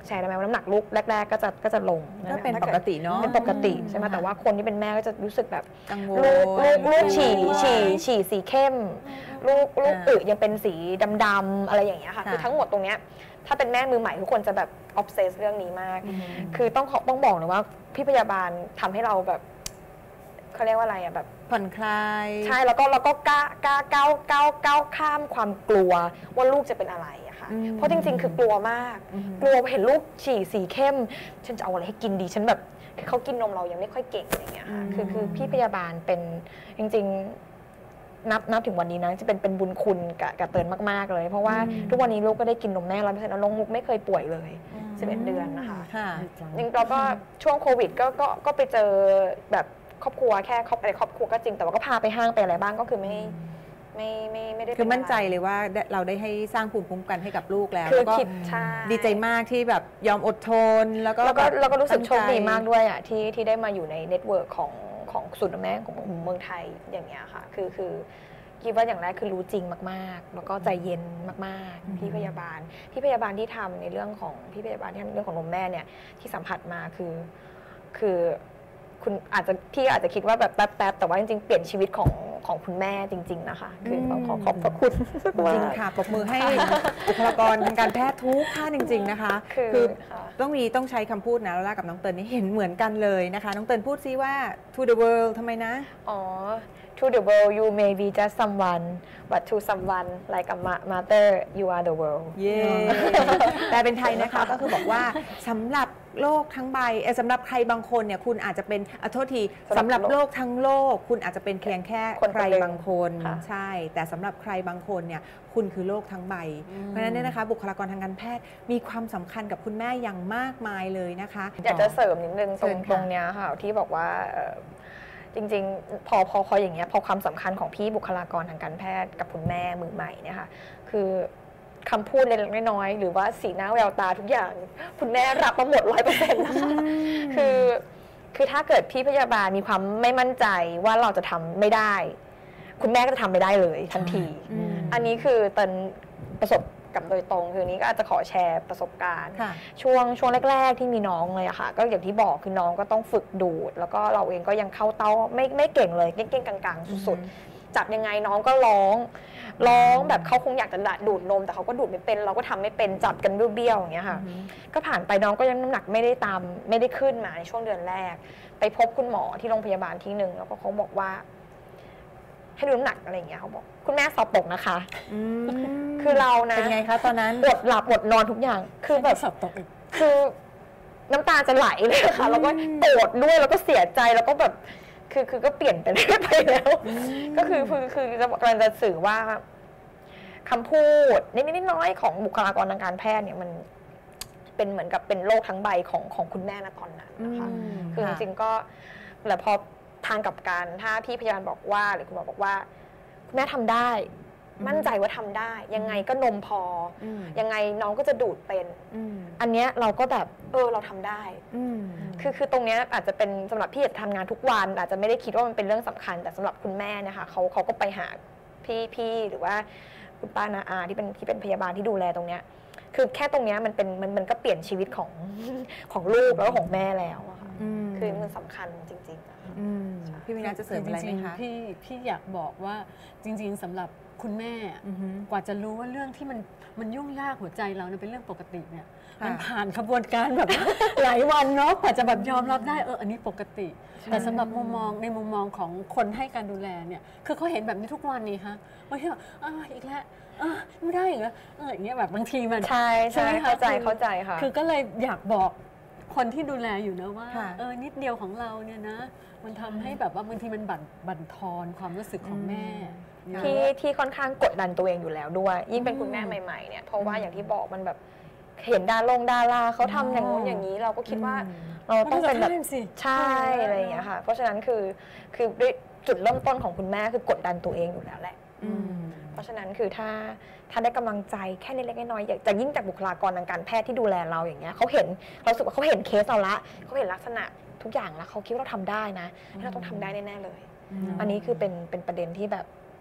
แชร์ได้ไหมว่าน้ำหนักลูกแรกๆก็จะก็จะลงก็เป็นปกติเนาะเป็นปกติใช่ไหมแต่ว่าคนที่เป็นแม่ก็จะรู้สึกแบบกังวลลูกลูกลูกฉี่ฉี่ฉี่สีเข้ม ลูกลูกอึยังเป็นสีดำๆอะไรอย่างเงี้ยค่ะคือทั้งหมดตรงเนี้ยถ้าเป็นแม่มือใหม่ทุกคนจะแบบออฟเซสเรื่องนี้มากคือต้องต้องบอกเลยว่าพี่พยาบาลทำให้เราแบบเขาเรียกว่าอะไรอะแบบผ่อนคลายใช่แล้วก็แล้วก็กล้ากล้าก้าวก้าวก้าวข้ามความกลัวว่าลูกจะเป็นอะไรอะค่ะเพราะจริงๆคือกลัวมากกลัวเห็นลูกฉี่สีเข้มฉันจะเอาอะไรให้กินดีฉันแบบคือเขากินนมเรายังไม่ค่อยเก่งอะไรเงี้ยค่ะคือคือพี่พยาบาลเป็นจริงๆนับนับถึงวันนี้นะจะเป็นเป็นบุญคุณกับกับเติร์นมากๆเลยเพราะว่าทุกวันนี้ลูกก็ได้กินนมแม่ร้อยเปอร์เซ็นต์แล้วน้องมุกไม่เคยป่วยเลยสิบเอ็ดเดือนนะคะจริงๆแล้วก็ช่วงโควิดก็ก็ก็ไปเจอแบบครอบครัวแค่ครอบอะไรครอบครัวก็จริงแต่ว่าก็พาไปห้างไปอะไรบ้างก็คือไม่ไม่ไม่ไม่ได้คือมั่นใจเลยว่าเราได้ให้สร้างภูมิคุ้มกันให้กับลูกแล้วคือแล้วก็คิดใช่ดีใจมากที่แบบยอมอดทนแล้วก็แล้วก็แล้วก็รู้สึกตั้งใจโชคดีมากด้วยอ่ะที่ที่ได้มาอยู่ในเน็ตเวิร์กของของศูนย์นมแม่ของเมืองไทยอย่างเงี้ยค่ะคือคือคิดว่าอย่างแรกคือรู้จริงมากๆแล้วก็ใจเย็นมากๆพี่พยาบาลพี่พยาบาลที่ทำในเรื่องของพี่พยาบาลที่ทำในเรื่องของนมแม่เนี่ยที่สัมผัสมาคือคือคุณอาจจะพี่อาจจะคิดว่าแบบแป๊บๆแต่ว่าจริงๆเปลี่ยนชีวิตของของคุณแม่จริงๆนะคะคือต้องขอขอบพระคุณจริงค่ะปรบมือให้บุคลากรทางการแพทย์ทุกท่านจริงๆนะคะคือต้องมีต้องใช้คำพูดนะแล้วกับน้องเติร์นนี่เห็นเหมือนกันเลยนะคะน้องเติร์นพูดซิว่า to the world ทำไมนะอ๋อ to the world you may be just someone but to someone like a mother you are the world เย้แต่เป็นไทยนะคะก็คือบอกว่าสำหรับโลกทั้งใบสำหรับใครบางคนเนี่ยคุณอาจจะเป็นอโทษทีสำหรับโลกทั้งโลกคุณอาจจะเป็นเพียงแค่ใครบางคนใช่แต่สำหรับใครบางคนเนี่ยคุณคือโลกทั้งใบเพราะฉะนั้นเนี่ยนะคะบุคลากรทางการแพทย์มีความสำคัญกับคุณแม่อย่างมากมายเลยนะคะอยากจะเสริมนิดนึงตรงตรงเนี้ยค่ะที่บอกว่าจริงๆพอพอพออย่างเงี้ยพอความสำคัญของพี่บุคลากรทางการแพทย์กับคุณแม่มือใหม่เนี่ยค่ะคือคำพูดเล็กๆน้อยๆหรือว่าสีหน้าแววตาทุกอย่างคุณแม่รับมาหมดร้อยเปอร์เซ็นต์นะคะคือคือถ้าเกิดพี่พยาบาลมีความไม่มั่นใจว่าเราจะทำไม่ได้คุณแม่ก็จะทำไม่ได้เลยทันทีอันนี้คือเตินประสบกับโดยตรงคือนี้ก็อาจจะขอแชร์ประสบการณ์ช่วงช่วงแรกๆที่มีน้องเลยอะค่ะก็อย่างที่บอกคือน้องก็ต้องฝึกดูดแล้วก็เราเองก็ยังเข้าเต้าไม่ไม่เก่งเลยเก่งๆกลางๆสุดๆจับยังไงน้องก็ร้องร้องแบบเขาคงอยากจะดูดนมแต่เขาก็ดูดไม่เป็นเราก็ทำไม่เป็นจับกันเบี้ยวๆอย่างเงี้ยค่ะก็ผ่านไปน้องก็ยังน้ำหนักไม่ได้ตามไม่ได้ขึ้นมาในช่วงเดือนแรกไปพบคุณหมอที่โรงพยาบาลที่หนึ่งแล้วก็เขาบอกว่าให้ดูน้ำหนักอะไรอย่างเงี้ยเขาบอกคุณแม่สอบตกนะคะคือเรานะเป็นไงคะตอนนั้นอดหลับอดนอนทุกอย่างคือแบบสอบตกคือน้ำตาจะไหลเลยค่ะแล้วก็โกรธด้วยแล้วก็เสียใจแล้วก็แบบคือคือก็เปลี่ยนไปไปแล้วก็คือคือคือจะกำลังจะสื่อว่าคำพูดนิดนิดน้อยของบุคลากรทางการแพทย์เนี่ยมันเป็นเหมือนกับเป็นโลกทั้งใบของของคุณแม่ณตอนนั้นนะคะคือจริงๆก็แต่พอทางกับการถ้าพี่พยาบาลบอกว่าหรือคุณหมอบอกว่าคุณแม่ทำได้มั่นใจว่าทำได้ยังไงก็นมพอยังไงน้องก็จะดูดเป็นอันเนี้ยเราก็แบบเออเราทำได้คือคือตรงเนี้ยอาจจะเป็นสำหรับพี่ทำงานทุกวันอาจจะไม่ได้คิดว่ามันเป็นเรื่องสำคัญแต่สำหรับคุณแม่นะคะเขาเขาก็ไปหาพี่พี่หรือว่าคุณป้านาอาที่เป็นที่เป็นพยาบาลที่ดูแลตรงเนี้ยคือแค่ตรงเนี้ยมันเป็นมันมันก็เปลี่ยนชีวิตของของลูกแล้วก็ของแม่แล้วอะค่ะคือมันสำคัญจริงๆพี่วินาจะเสริมอะไรไหมคะพี่พี่อยากบอกว่าจริงๆสำหรับคุณแม่กว่าจะรู้ว่าเรื่องที่มันมันยุ่งยากหัวใจเราเนี่ยเป็นเรื่องปกติเนี่ยมันผ่านขบวนการแบบหลายวันเนาะกว่าจะแบบยอมรับได้เอออันนี้ปกติแต่สำหรับมุมมองในมุมมองของคนให้การดูแลเนี่ยคือเขาเห็นแบบนี้ทุกวันนี่คะว่าที่แบบอ้าวอีกแล้วไม่ได้เหรอเอออย่างเงี้ยแบบบางทีมันใช่ใช่เข้าใจเข้าใจค่ะคือก็เลยอยากบอกคนที่ดูแลอยู่นะว่าเออนิดเดียวของเราเนี่ยนะมันทำให้แบบว่าบางทีมันบั่นบั่นทอนความรู้สึกของแม่ที่ที่ค่อนข้างกดดันตัวเองอยู่แล้วด้วยยิ่งเป็นคุณแม่ใหม่ๆเนี่ยเพราะว่าอย่างที่บอกมันแบบเห็นดาลงดาราเขาทำอย่างนู้นอย่างนี้เราก็คิดว่าเราต้องเป็นแบบใช่อะไรอย่างเงี้ยค่ะเพราะฉะนั้นคือคือจุดเริ่มต้นของคุณแม่คือกดดันตัวเองอยู่แล้วแหละเพราะฉะนั้นคือถ้าถ้าได้กำลังใจแค่เล็กๆน้อยๆอยากจะยิ่งจากบุคลากรทางการแพทย์ที่ดูแลเราอย่างเงี้ยเขาเห็นเราสึกว่าเขาเห็นเคสเราละเขาเห็นลักษณะทุกอย่างแล้วเขาคิดว่าเราทำได้นะเราต้องทำได้แน่ๆเลยอันนี้คือเป็นเป็นประเด็นที่แบบ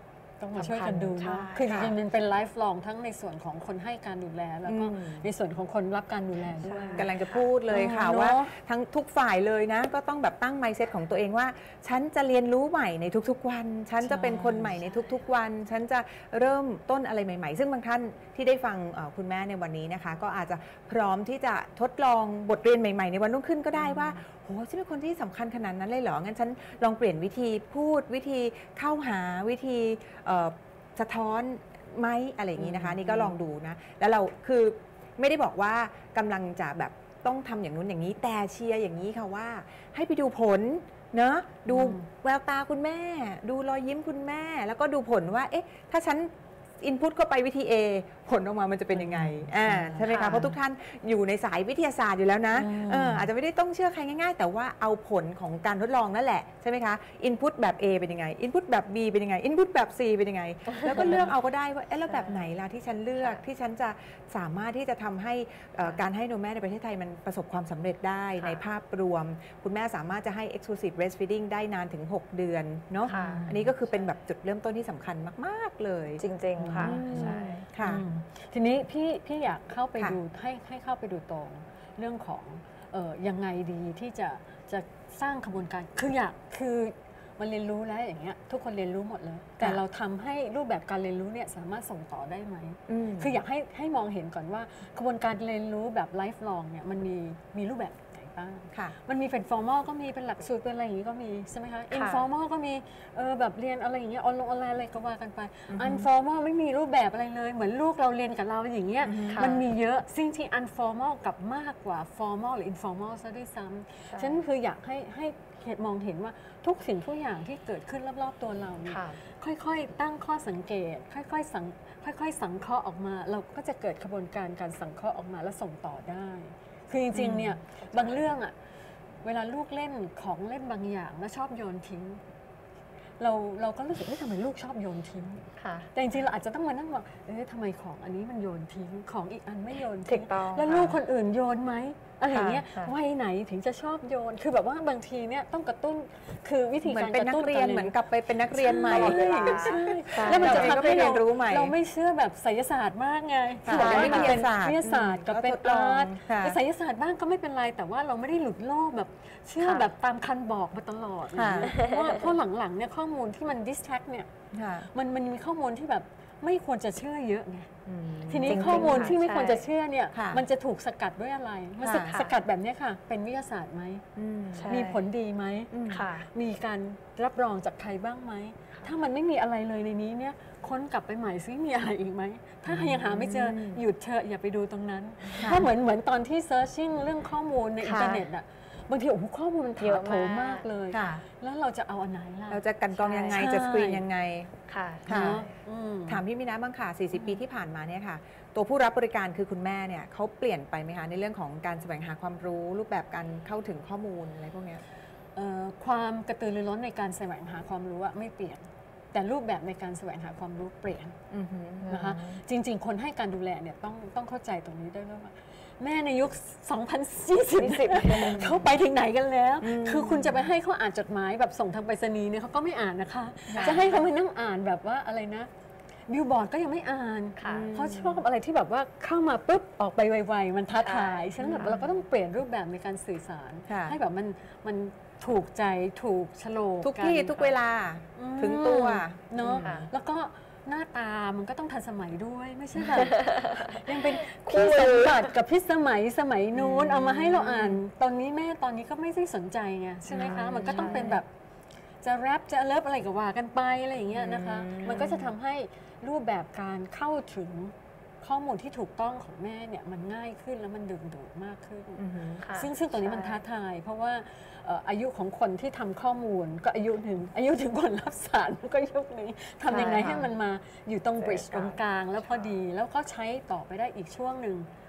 ต้องมาช่วยกันดูใช่เนาะคือจค่ะริงๆมันเป็นไลฟ์ลองทั้งในส่วนของคนให้การดูแลแล้วก็อืมในส่วนของคนรับการดูแลด้วยกำลังจะพูดเลยค่ะเนอะว่าทั้งทุกฝ่ายเลยนะ ก็ต้องแบบตั้ง mindset ของตัวเองว่า ฉันจะเรียนรู้ใหม่ในทุกๆวัน ฉันจะเป็นคนใหม่ในทุกๆวัน ฉันจะเริ่มต้นอะไรใหม่ๆ ซึ่งบางท่านที่ได้ฟังเอ่อคุณแม่ในวันนี้นะคะ ก็อาจจะพร้อมที่จะทดลองบทเรียนใหม่ๆ ในวันรุ่งขึ้นก็ได้ว่าโหฉันเป็นคนที่สำคัญขนาดนั้นเลยเหรองั้นฉันลองเปลี่ยนวิธีพูดวิธีเข้าหาวิธีเอ่อสะท้อนไหมอะไรอย่างนี้นะคะ นี่ก็ลองดูนะแล้วเราคือ ไม่ได้บอกว่ากำลังจะแบบต้องทำอย่างนู้นอย่างนี้แต่เชียร์อย่างนี้ค่ะว่าให้ไปดูผลเนอะดูแววตาคุณแม่ ดูรอยยิ้มคุณแม่ แล้วก็ดูผลว่าเอ๊ะถ้าฉันอินพุตเข้าไปวิธี A ผลออกมามันจะเป็นยังไงอ่าใช่ไหมคะค่ะเพราะทุกท่านอยู่ในสายวิทยาศาสตร์อยู่แล้วนะเอออาจจะไม่ได้ต้องเชื่อใครง่ายๆ แต่ว่าเอาผลของการทดลองนั่นแหละใช่ไหมคะอินพุตแบบ A เป็นยังไงอินพุตแบบ B เป็นยังไงอินพุตแบบ C เป็นยังไง แล้วก็เลือกเอาก็ได้ว่าเอ๊ะแล้วแบบไหนล่ะที่ฉันเลือกที่ฉันจะสามารถที่จะทำให้เอ่อการให้นมแม่ในประเทศไทยมันประสบความสำเร็จได้ค่ะในภาพรวม คุณแม่สามารถจะให้ exclusive breastfeeding ได้นานถึง หก เดือนเนาะค่ะอันนี้ก็คือเป็นแบบจุดเริ่มต้นที่สำคัญมากๆเลยจริง ๆ ค่ะอืมใช่ค่ะอืมทีนี้พี่พี่อยากเข้าไปค่ะดูให้ให้เข้าไปดูตรงเรื่องของเออยังไงดีที่จะจะสร้างขบวนการคืออยากคือมันเรียนรู้แล้วอย่างเงี้ยทุกคนเรียนรู้หมดเลย แต่เราทำให้รูปแบบการเรียนรู้เนี่ยสามารถส่งต่อได้ไหมอืมคืออยากให้ให้มองเห็นก่อนว่าขบวนการเรียนรู้แบบไลฟ์ลองเนี่ยมันมีมีรูปแบบไหนบ้างค่ะมันมีเป็นฟอร์มอลก็มีเป็นหลักสูตรเป็นอะไรอย่างนี้ก็มีใช่ไหมคะอินฟอร์มอลก็มีเออแบบเรียนอะไรอย่างเงี้ยออนออนไลน์อะไรก็ว่ากันไปอันฟอร์มอลไม่มีรูปแบบอะไรเลยเหมือนลูกเราเรียนกับเราอย่างเงี้ยค่ะมันมีเยอะสิ่งที่อันฟอร์มอลกับมากกว่าฟอร์มอลหรืออินฟอร์มอลซะด้วยซ้ำฉะนันคืออยากให้ให้เห็นมองเห็นว่าทุกสิ่งทุกอย่างที่เกิดขึ้นรอบๆตัวเราเนี่ยค่ะค่อยๆ ตั้งข้อสังเกต ค่อยๆ สังค่อยๆ สังเคราะห์ออกมา เราก็จะเกิดกระบวนการการสังเคราะห์ออกมาแล้วส่งต่อได้ คือจริงๆ เนี่ยบางเรื่องอะเวลาลูกเล่นของเล่นบางอย่างแล้วชอบโยนทิ้ง เราเราก็รู้สึกว่าทำไมลูกชอบโยนทิ้งค่ะแต่จริงๆ เราอาจจะต้องมานั่งบอกเอ๊ะทำไมของอันนี้มันโยนทิ้ง ของอีกอันไม่โยนถูทิ้งกต้องแล้วค่ะลูกคนอื่นโยนไหมอะไรอย่างเงี้ยค่ะวัยไหนถึงจะชอบโยน คือแบบว่าบางทีเนี่ยต้องกระตุ้น คือวิธีเหมือการนเป็นกนัระตุ้กนเรียนการเหมือนกลับไปเป็นนักเรียนใหม่ใช่ใช่ใช่แล้วมันจะทำให้เราเองก็ไปเรีเรายนรู้ใหม่เราไม่เชื่อแบบไสยศาสตร์มากไงค่ะคือแบบว่ามันเป็นวิทยาศาสตร์วิทยาศาสตร์กับอืมเป็นก็ทดลองอาร์ตค่ะแต่ไสยศาสตร์บ้างก็ไม่เป็นไรแต่ว่าเราไม่ได้หลุดโลกแบบเชื่อค่ะแบบตามคันบอกมาตลอดค่ะเพราะว่าเพราะหลังๆเนี่ยข้อมูลที่มัน distract เนี่ยค่ะมันมันมีข้อมูลที่แบบไม่ควรจะเชื่อเยอะไงอืมทีนี้จริงๆข้อมูลค่ะที่ไม่ใช่ควรจะเชื่อเนี่ยค่ะมันจะถูกสกัดด้วยอะไรมันสค่ะสกัดแบบเนี้ยค่ะ เป็นวิทยาศาสตร์ไหมอืมใช่มีผลดีไหมอืมค่ะมีการรับรองจากใครบ้างไหม ถ้ามันไม่มีอะไรเลยในนี้เนี่ยค้นกลับไปใหม่ซิมีอะไรอีกไหม ถ้ายังหาไม่เจอหยุดเถอะอย่าไปดูตรงนั้นค่ะเพราะเหมือนเหมือนตอนที่ searching เรื่องข้อมูลในค่ะอินเทอร์เน็ตอะบางทีโอ้โหข้อมูลมันเยถาอะโถมมากมากเลยค่ะแล้วเราจะเอาอันไหนล่ะเราจะกันกรองยังไงใช่จะสกรีนยังไงค่ะค่ะเนอะอืมถามพี่มินะบ้างค่ะ สี่สิบ ปีที่ผ่านมาเนี่ยค่ะ ตัวผู้รับบริการคือคุณแม่เนี่ยเขาเปลี่ยนไปไหมคะในเรื่องของการแสวงหาความรู้ รูปแบบการเข้าถึงข้อมูลอะไรพวกเนี้ยเอ่อความกระตือรือร้นในการแสวงหาความรู้อะไม่เปลี่ยน แต่รูปแบบในการแสวงหาความรู้เปลี่ยนอือหือนะคะจริง ๆ คนให้การดูแลเนี่ยต้องต้องเข้าใจตรงนี้ด้วยว่าแม่ในยุค สองพันยี่สิบ เขาไปถึงไหนกันแล้ว คือคุณจะไปให้เขาอ่านจดหมายแบบส่งทางไปรษณีย์เนี่ยเขาก็ไม่อ่านนะคะค่ะจะให้เขาไปนั่งอ่านแบบว่าอะไรนะบิลบอร์ดก็ยังไม่อ่านค่ะเขาชอบอะไรที่แบบว่าเข้ามาปุ๊บออกไปไวๆมันท้าทายใช่ฉะนั้นแบบเราก็ต้องเปลี่ยนรูปแบบในการสื่อสารค่ะให้แบบมันมันถูกใจถูกชโลกทุกที่นทุกเวลาอืมถึงตัวเนาะค่ะแล้วก็หน้าตามันก็ต้องทันสมัยด้วยไม่ใช่แบบ ยังเป็นคู่พี่สมบัติกับพี่สมัยสมัยนู้นเอามาให้เราอ่าน ตอนนี้แม่ตอนนี้ก็ไม่ได้สนใจไงใช่ไหมคะ มันก็ต้องเป็นแบบจะแรปจะเลิฟอะไรก็ว่ากันไปอะไรอย่างเงี้ยนะคะอืมมันก็จะทำให้รูปแบบการเข้าถึงข้อมูลที่ถูกต้องของแม่เนี่ยมันง่ายขึ้นแล้วมันดึงดูดมากขึ้นอือหือค่ะซึ่งซึ่งตรงนี้มันใช่ท้าทาย เพราะว่าเอ่ออายุของคนที่ทำข้อมูลก็อายุหนึ่งอายุถึงคนรับสารก็ยุคนี้ทำยังไงใช่ค่ะให้มันมาอยู่ตรงบริดจ์เจอตกันรงกลางแล้วพอดีแล้วก็ใช้ต่อไปได้อีกช่วงหนึ่ง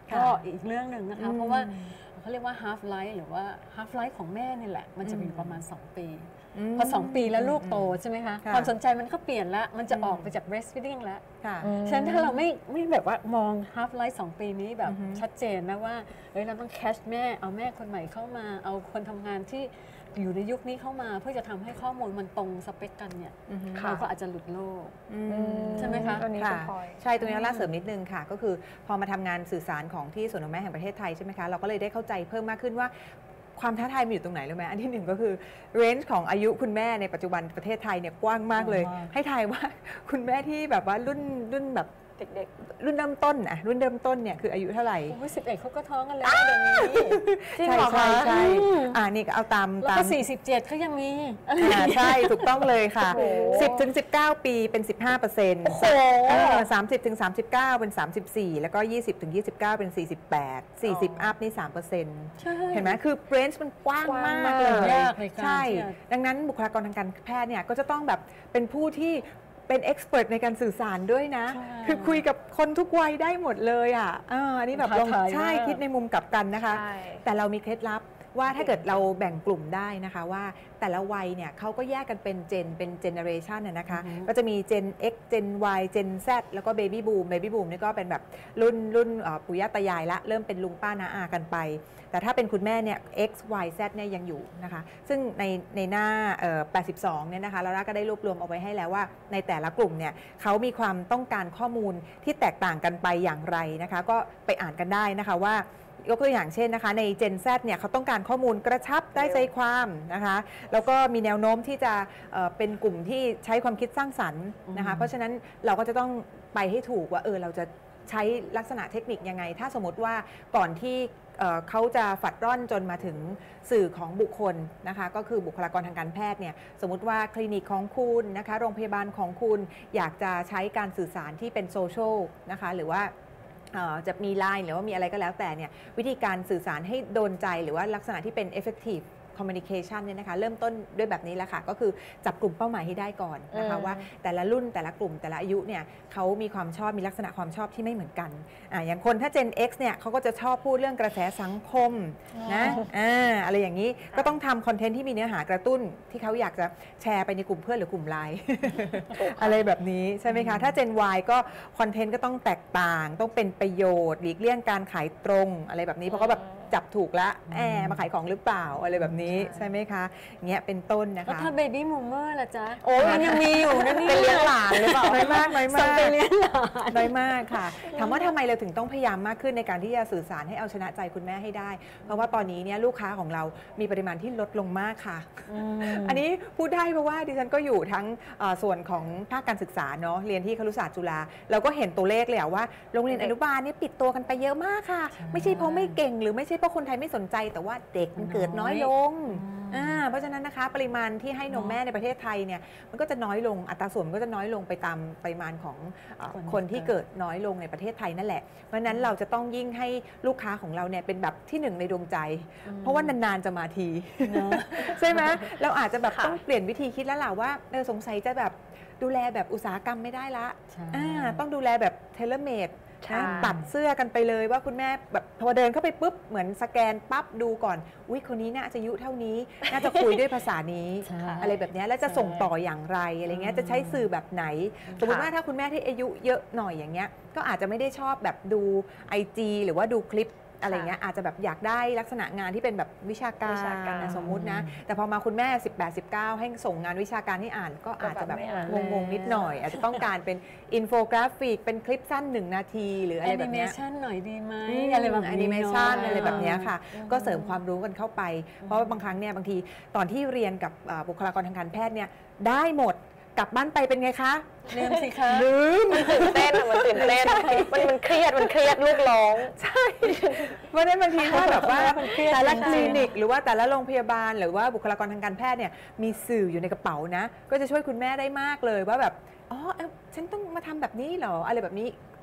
ค่ะก็อีกเรื่องหนึ่งนะคะอืมเพราะว่าเขาเรียกว่า half life หรือว่า half life ของแม่นี่แหละ มันจะมีประมาณ สอง ปี พอ สอง ปีแล้วลูกโตใช่ไหมคะค่ะความสนใจมันก็เปลี่ยนละมันจะอืมออกไปจาก breastfeeding แล้วค่ะอืมฉะนั้นถ้าเราไม่ไม่แบบว่ามอง half life สอง ปีนี้แบบอือฮึชัดเจนนะว่าเอ้ยเราต้อง catch แม่เอาแม่คนใหม่เข้ามาเอาคนทำงานที่อยู่ในยุคนี้เข้ามาเพื่อจะทำให้ข้อมูลมันตรงสเปคกันเนี่ยอือฮึค่ะเราก็อาจจะหลุดโลกอืมใช่ไหมคะตัวนี้เป็นค่ะพอยใช่ตรงนี้ล่าเสริมนิดนึงค่ะ ก็คือพอมาทำงานสื่อสารของที่สวนนกแม่แห่งประเทศไทยใช่ไหมคะเราก็เลยได้เข้าใจเพิ่มมากขึ้นว่าความท้าทายมันอยู่ตรงไหนรู้ไหมอันที่หนึ่งก็คือเรนจ์ของอายุคุณแม่ในปัจจุบันประเทศไทยเนี่ยกว้างมากเลยกว้างมากให้ทายว่า คุณแม่ที่แบบว่ารุ่นรุ่นแบบเด็กรุ่นเริ่มต้นอะรุ่นเริ่มต้นเนี่ยคืออายุเท่าไหร่โอ้ยสิบเอ็ดเขาก็ท้องกันแล้วเดี๋ยวนี้ๆจริงใช่เหรอใช่คะใช่อืมอ่านี่ก็เอาตามแล้วตาก็มสี่สิบเจ็ดเขายังมีอ่าใช่ถูกต้องเลยค่ะโอ้โหสิบถึงสิบเก้า ปีเป็น สิบห้าเปอร์เซ็นต์โอ้โหสามสิบถึงสามสิบเก้าเป็น สามสิบสี่ แล้วก็ ยี่สิบถึงยี่สิบเก้า เป็น สี่สิบแปด สี่สิบ อัพนี่ สามเปอร์เซ็นต์ใช่เห็นไหมคือเรนจ์มันกว้างกว้างมากมากเลยยากในการใช่ที่จะดังนั้นบุคลากรทางการแพทย์เนี่ยก็จะต้องแบบเป็นผู้ที่เป็นเอ็กซ์เพรสในการสื่อสารด้วยนะใช่คือคุยกับคนทุกวัยได้หมดเลยอ่ะอ่าอันนี้แบบลองท้าทายใช่มากคิดในมุมกลับกันนะคะใช่แต่เรามีเคล็ดลับว่าถ้าเกิดเราแบ่งกลุ่มได้นะคะว่าแต่ละวัยเนี่ยเขาก็แยกกันเป็นเจนเป็นเจเนอเรชันน่ะนะคะอือฮึก็จะมีเจน X เจน Y เจน Z แล้วก็ Baby Boom Baby Boom นี่ก็เป็นแบบรุ่นรุ่นเอ่อปู่ย่าตายายละเริ่มเป็นลุงป้าน้าอากันไป แต่ถ้าเป็นคุณแม่เนี่ย X Y Z เนี่ยยังอยู่นะคะซึ่งในในหน้าเอ่อแปดสิบสองเนี่ยนะคะลาร่าก็ได้รวบรวมเอาไว้ให้แล้วว่าในแต่ละกลุ่มเนี่ยเขามีความต้องการข้อมูลที่แตกต่างกันไปอย่างไรนะคะก็ไปอ่านกันได้นะคะว่า ยกตัวอย่างเช่นนะคะใน Gen Z เนี่ยเขาต้องการข้อมูลกระชับได้ใจความนะคะแล้วก็มีแนวโน้มที่จะเอ่อเป็นกลุ่มที่ใช้ความคิดสร้างสรรค์นะคะเพราะฉะนั้นเราก็จะต้องไปให้ถูกว่าเออเราจะใช้ลักษณะเทคนิคยังไง ถ้าสมมติว่าก่อนที่เอ่อเขาจะฝัดร่อนจนมาถึงสื่อของบุคคลนะคะก็คือบุคลากรทางการแพทย์เนี่ยสมมติว่าคลินิกของคุณนะคะโรงพยาบาลของคุณอยากจะใช้การสื่อสารที่เป็นโซเชียลนะคะหรือว่าเอ่อจะมี ไลน์ หรือว่ามีอะไรก็แล้วแต่เนี่ยวิธีการสื่อสารให้โดนใจหรือว่าลักษณะที่เป็น effective communication เนี่ยนะคะเริ่มต้นด้วยแบบนี้แหละค่ะก็คือจับกลุ่มเป้าหมายให้ได้ก่อนนะคะอืมว่าแต่ละรุ่นแต่ละกลุ่มแต่ละอายุเนี่ยเขามีความชอบมีลักษณะความชอบที่ไม่เหมือนกันอ่าอย่างคนถ้า Gen X เนี่ยเขาก็จะชอบพูดเรื่องกระแสสังคมนะอ่าอะไรอย่างนี้ก็ต้องทำคอนเทนต์ที่มีเนื้อหากระตุ้นที่เขาอยากจะแชร์ไปในกลุ่มเพื่อนหรือกลุ่มไลน์ อะไรแบบนี้ใช่ไหมคะ ถ้า Gen Y ก็คอนเทนต์ก็ต้องแตกต่าง ต้องเป็นประโยชน์หลีกเลี่ยงการขายตรงอะไรแบบนี้เพราะเขาแบบจับถูกแล้วแอบมาขายของหรือเปล่าอะไรแบบนี้ใช่ไหมคะเงี้ยเป็นต้นนะแล้วคะถ้าเบบี้มูมเมอร์ล่ะจ๊ะโอ้ยมันยังมีอยู่นะนี่เป็นเลี้ยงหลานหรือเปล่าน้อยมากน้อยส่มาง กไปเลี้ยงหลานน้อยมากค่ะถามว่าทำไมเราถึงต้องพยายามมากขึ้นในการที่จะสื่อสารให้เอาชนะใจคุณแม่ให้ได้ เพราะว่าตอนนี้เนี่ยลูกค้าของเรามีปริมาณที่ลดลงมากค่ะ อันนี้พูดได้เพราะว่าดิฉันก็อยู่ทั้งเอ่อส่วนของภาคการศึกษาเนาะเรียนที่ครุศาสตร์จุฬาเราก็เห็นตัวเลขเลยอะว่าโรงเรียนอนุบาลเนี่ยปิดตัวกันไปเยอะมากค่ะใช่ไม่ใช่เพราะไม่เก่งหรือไม่ใช่เพราะคนไทยไม่สนใจ แต่ว่าเด็กมันเกิดน้อยลงอืมอ่าเพราะฉะนั้นนะคะปริมาณที่ให้นมแม่ในประเทศไทยเนี่ยมันก็จะน้อยลงอัตราส่วนมันก็จะน้อยลงไปตามปริมาณของเอ่อคนคนที่เกิดน้อยลงในประเทศไทยนั่นแหละเพราะฉะนั้นเราจะต้องยิ่งให้ลูกค้าของเราเนี่ยเป็นแบบที่หนึ่งในดวงใจ เพราะว่านานๆจะมาทีเนอะใช่ไหมเราอาจจะแบบค่ะต้องเปลี่ยนวิธีคิดแล้วล่ะว่าเออสงสัยจะแบบดูแลแบบอุตสาหกรรมไม่ได้ละใช่อ่าต้องดูแลแบบเทเลเมดใช่ตัดเสื้อกันไปเลยว่าคุณแม่แบบพอเดินเข้าไปปุ๊บเหมือนสแกนปั๊บดูก่อนอุ๊ยคนนี้น่าจะอายุเท่านี้ น่าจะคุยด้วยภาษานี้ใช่อะไรแบบเนี้ยแล้วจะส่งต่ออย่างไรอะไรเงี้ยจะใช้สื่อแบบไหน สมมติว่าถ้าคุณแม่ที่อายุเยอะหน่อยอย่างเงี้ยก็อาจจะไม่ได้ชอบแบบดู ไอ จี หรือว่าดูคลิปอะไรเงี้ยอาจจะแบบอยากได้ลักษณะงานที่เป็นแบบวิชาการวิชาการนะสมมุตินะแต่พอมาคุณแม่ สิบแปด สิบเก้า ให้ส่งงานวิชาการให้อ่าน ก็อาจจะแบบไม่อ่านงงๆนิดหน่อย อาจจะต้องการเป็นอินโฟกราฟิกเป็นคลิปสั้นหนึ่งนาทีหรืออะไรแอแบนิบเมเนี้ยชันหน่อยดีไหมอืมอะไรแบบนี้แอนิเมชันเนอะไรแบบเนี้ยค่ะอืมก็เสริมความรู้กันเข้าไป เพราะว่าบางครั้งเนี่ยบางทีตอนที่เรียนกับอ่าบุคลากรทางการแพทย์เนี่ยได้หมดกลับบ้านไปเป็นไงคะลืมสิคะลืมตื่นเต้นอะมันตื่นเต้นมันมันเครียดมันเครียดลูกร้องใช่ เพราะฉะนั้นบางทีถ้าแบบว่ามันเครียดแต่ละจคริงๆลินิกหรือว่าแต่ละโรงพยาบาลหรือว่าบุคลากรทางการแพทย์เนี่ยมีสื่ออยู่ในกระเป๋านะ ก็จะช่วยคุณแม่ได้มากเลยว่าแบบอ๋อเอ้าฉันต้องมาทำแบบนี้เหรออะไรแบบนี้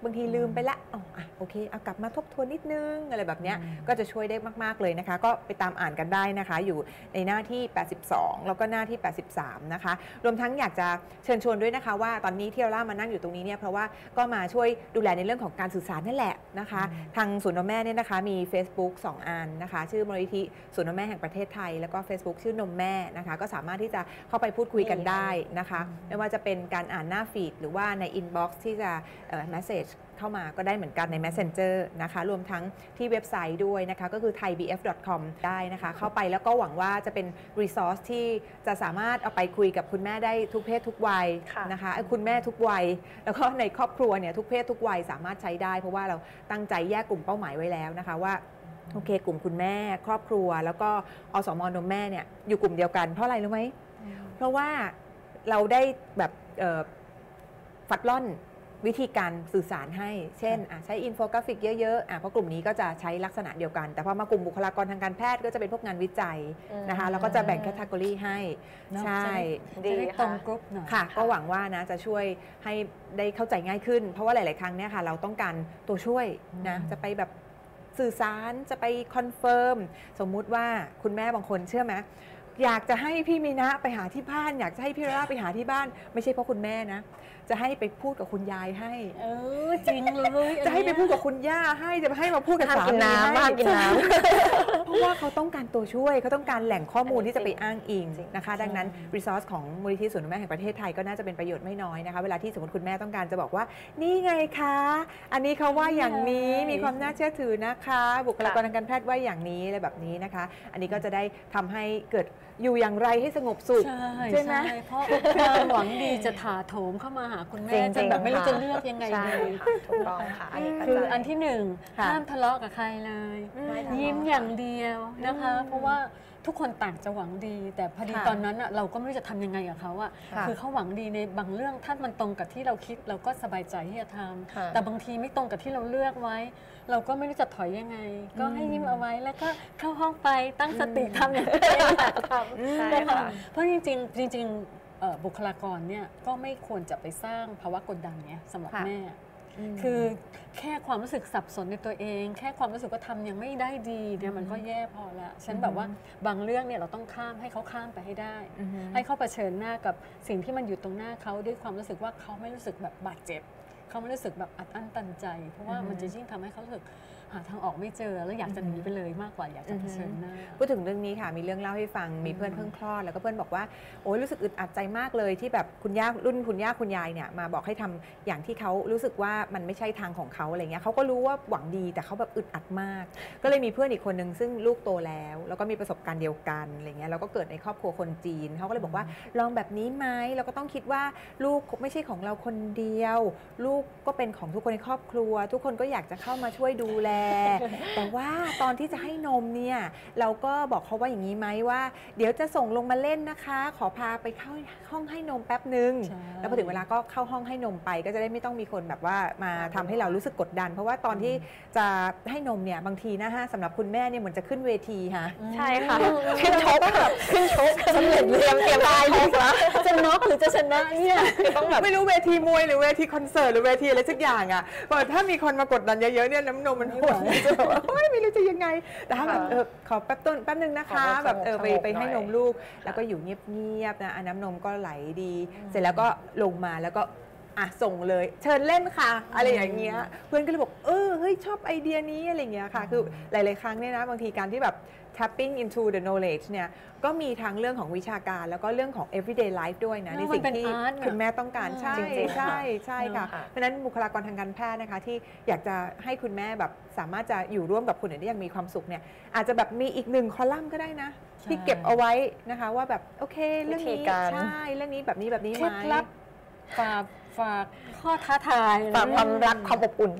บางทีลืมไปละอ๋ออ่ะโอเคเอากลับมาทบทวนนิดนึงอะไรแบบเนี้ยก็จะช่วยได้มากๆเลยนะคะ ก็ไปตามอ่านกันได้นะคะอยู่ในหน้าที่แปดสิบสองแล้วก็หน้าที่แปดสิบสามนะคะรวมทั้งอยากจะเชิญชวนด้วยนะคะว่าตอนนี้ที่เราล่ามานั่งอยู่ตรงนี้เนี่ยเพราะว่าก็มาช่วยดูแลในเรื่องของการสื่อสารนั่นแหละนะคะทางศูนย์นมแม่เนี่ยนะคะมี Facebook สอง อันนะคะชื่อมูลนิธิศูนย์นมแม่แห่งประเทศไทยแล้วก็ Facebook ชื่อนมแม่นะคะก็สามารถที่จะเข้าไปพูดคุยกันได้นะคะไม่ว่าจะเป็นการอ่านหน้าฟีดหรือว่าใน inbox ที่จะเอ่อ message เข้ามาก็ได้เหมือนกันใน Messenger นะคะรวมทั้งที่เว็บไซต์ด้วยนะคะก็คือ ไทยบีเอฟ ดอท คอม ได้นะคะเข้าไปแล้วก็หวังว่าจะเป็น resource ที่จะสามารถเอาไปคุยกับคุณแม่ได้ทุกเพศทุกวัยนะคะคุณแม่ทุกวัยแล้วก็ในครอบครัวเนี่ยทุกเพศทุกวัยสามารถใช้ได้เพราะว่าเราตั้งใจแยกกลุ่มเป้าหมายไว้แล้วนะคะว่าโอเคกลุ่มคุณแม่ครอบครัวแล้วก็อสม.นมแม่เนี่ยอยู่กลุ่มเดียวกันเพราะอะไรรู้ไหมเพราะว่าเราได้แบบฟัดล่อนวิธีการสื่อสารให้เช่นใช้อินโฟกราฟิกเยอะๆเพราะกลุ่มนี้ก็จะใช้ลักษณะเดียวกันแต่พอมากลุ่มบุคลากรทางการแพทย์ก็จะเป็นพวกงานวิจัยนะคะแล้วก็จะแบ่งแคตตากรีให้ใช่จะได้ตรงกรุ๊ปหน่อยค่ะก็หวังว่านะจะช่วยให้ได้เข้าใจง่ายขึ้นเพราะว่าหลายๆครั้งเนี่ยค่ะเราต้องการตัวช่วยนะจะไปแบบสื่อสารจะไปคอนเฟิร์มสมมุติว่าคุณแม่บางคนเชื่อไหมอยากจะให้พี่มีนะไปหาที่บ้านอยากจะให้พี่ราไปหาที่บ้านไม่ใช่เพราะคุณแม่นะจะให้ไปพูดกับคุณยายให้เออจริงเลยจะให้ไปพูดกับคุณย่าให้จะให้มาพูดกับสามีให้บ้านกินน้ำเพราะว่าเขาต้องการตัวช่วยเขาต้องการแหล่งข้อมูลที่จะไปอ้างอิงนะคะดังนั้น resource ของมูลนิธิศูนย์นมแม่แห่งประเทศไทยก็น่าจะเป็นประโยชน์ไม่น้อยนะคะเวลาที่สมมติคุณแม่ต้องการจะบอกว่านี่ไงคะอันนี้เขาว่าอย่างนี้มีความน่าเชื่อถือนะคะบุคลากรทางการแพทย์ว่าอย่างนี้อะไรแบบนี้นะคะอันนี้ก็จะได้ทำให้เกิดอยู่อย่างไรให้สงบสุขใช่ไหมเพราะความหวังดีจะถาโถมเข้ามาหาคุณแม่จนแบบไม่รู้จะเลือกยังไงเลยถูกต้องค่ะคืออันที่หนึ่งห้ามทะเลาะกับใครเลยยิ้มอย่างเดียวนะคะเพราะว่าทุกคนต่างจะหวังดีแต่พอดีตอนนั้นเราก็ไม่รู้จะทำยังไงกับเขาอะคือเขาหวังดีในบางเรื่องถ้ามันตรงกับที่เราคิดเราก็สบายใจที่จะทำแต่บางทีไม่ตรงกับที่เราเลือกไว้เราก็ไม่รู้จะถอยยังไงก็ให้ยิ้มเอาไว้แล้วก็เข้าห้องไปตั้งสติทำอย่างที่เราอยากทำนะคะเพราะจริงๆจริงๆบุคลากรเนี่ยก็ไม่ควรจะไปสร้างภาวะกดดันเนี่ยสำหรับแม่คือแค่ความรู้สึกสับสนในตัวเองแค่ความรู้สึกว่าทำยังไม่ได้ดีเนี่ยมันก็แย่พอละฉันแบบว่าบางเรื่องเนี่ยเราต้องข้ามให้เขาข้ามไปให้ได้ให้เขาเผชิญหน้ากับสิ่งที่มันอยู่ตรงหน้าเขาด้วยความรู้สึกว่าเขาไม่รู้สึกแบบบาดเจ็บเขาไม่รู้สึกแบบอัดอั้นตันใจเพราะว่ามันจะยิ่งทำให้เขารู้สึกหาทางออกไม่เจอแล้วอยากจะหนีไปเลยมากกว่าอยากจะเผชิญหน้าพูดถึงเรื่องนี้ค่ะมีเรื่องเล่าให้ฟังมีเพื่อนเพิ่งคลอดแล้วก็เพื่อนบอกว่าโอ้ยรู้สึกอึดอัดใจมากเลยที่แบบคุณย่ารุ่นคุณย่าคุณยายเนี่ยมาบอกให้ทำอย่างที่เขารู้สึกว่ามันไม่ใช่ทางของเขาอะไรเงี้ยเขาก็รู้ว่าหวังดีแต่เขาแบบอึดอัดมากก็เลยมีเพื่อนอีกคนนึงซึ่งลูกโตแล้วแล้วก็มีประสบการณ์เดียวกันอะไรเงี้ยแล้วก็เกิดในครอบครัวคนจีนเขาก็เลยบอกว่าลองแบบนี้ไหมเราก็ต้องคิดว่าลูกไม่ใช่ของเราคนเดียวลูกก็เป็นของทุกคนในครอบครัวทุกคนก็อยากจะเข้ามาช่วยดูแลแต่ว่าตอนที่จะให้นมเนี่ยเราก็บอกเขาว่าอย่างนี้ไหมว่าเดี๋ยวจะส่งลงมาเล่นนะคะขอพาไปเข้าห้องให้นมแป๊บนึงแล้วพอถึงเวลาก็เข้าห้องให้นมไปก็จะได้ไม่ต้องมีคนแบบว่ามาทำให้เรารู้สึกกดดันเพราะว่าตอนที่จะให้นมเนี่ยบางทีนะฮะสำหรับคุณแม่เนี่ยเหมือนจะขึ้นเวทีค่ะใช่ค่ะขึ้นชกแบบขึ้นชกสำเร็จเรียมเตรียมตายเลยแล้วจะน็อกหรือจะชนะเนี่ยต้องแบบไม่รู้เวทีมวยหรือเวทีคอนเสิร์ตหรือเวทีอะไรสักอย่างอ่ะพอถ้ามีคนมากดดันเยอะๆเนี่ยน้ำนมมันหดจะแบบว่าไม่รู้จะยังไงแต่ถ้าแบบเออขอแป๊บต้นแป๊บนึงนะคะแบบเออไปไปให้นมลูกแล้วก็อยู่เงียบๆนะน้ำนมก็ไหลดีเสร็จแล้วก็ลงมาแล้วก็อ่ะส่งเลยเชิญเล่นค่ะอะไรอย่างเงี้ยเพื่อนก็เลยบอกเออเฮ้ยชอบไอเดียนี้อะไรเงี้ยค่ะคือหลายๆครั้งเนี่ยนะบางทีการที่แบบ tapping into the knowledge เนี่ยก็มีทั้งเรื่องของวิชาการแล้วก็เรื่องของ everyday life ด้วยนะในสิ่งที่คุณแม่ต้องการใช่ใช่ใช่ค่ะเพราะฉะนั้นบุคลากรทางการแพทย์นะคะที่อยากจะให้คุณแม่แบบสามารถจะอยู่ร่วมกับคนอื่นได้อย่างมีความสุขเนี่ยอาจจะแบบมีอีกหนึ่งคอลัมน์ก็ได้นะที่เก็บเอาไว้นะคะว่าแบบโอเคเรื่องนี้ใช่เรื่องนี้แบบนี้แบบนี้ไหมฝากฝากข้อท้าทายฝากความรักความอบอุ่น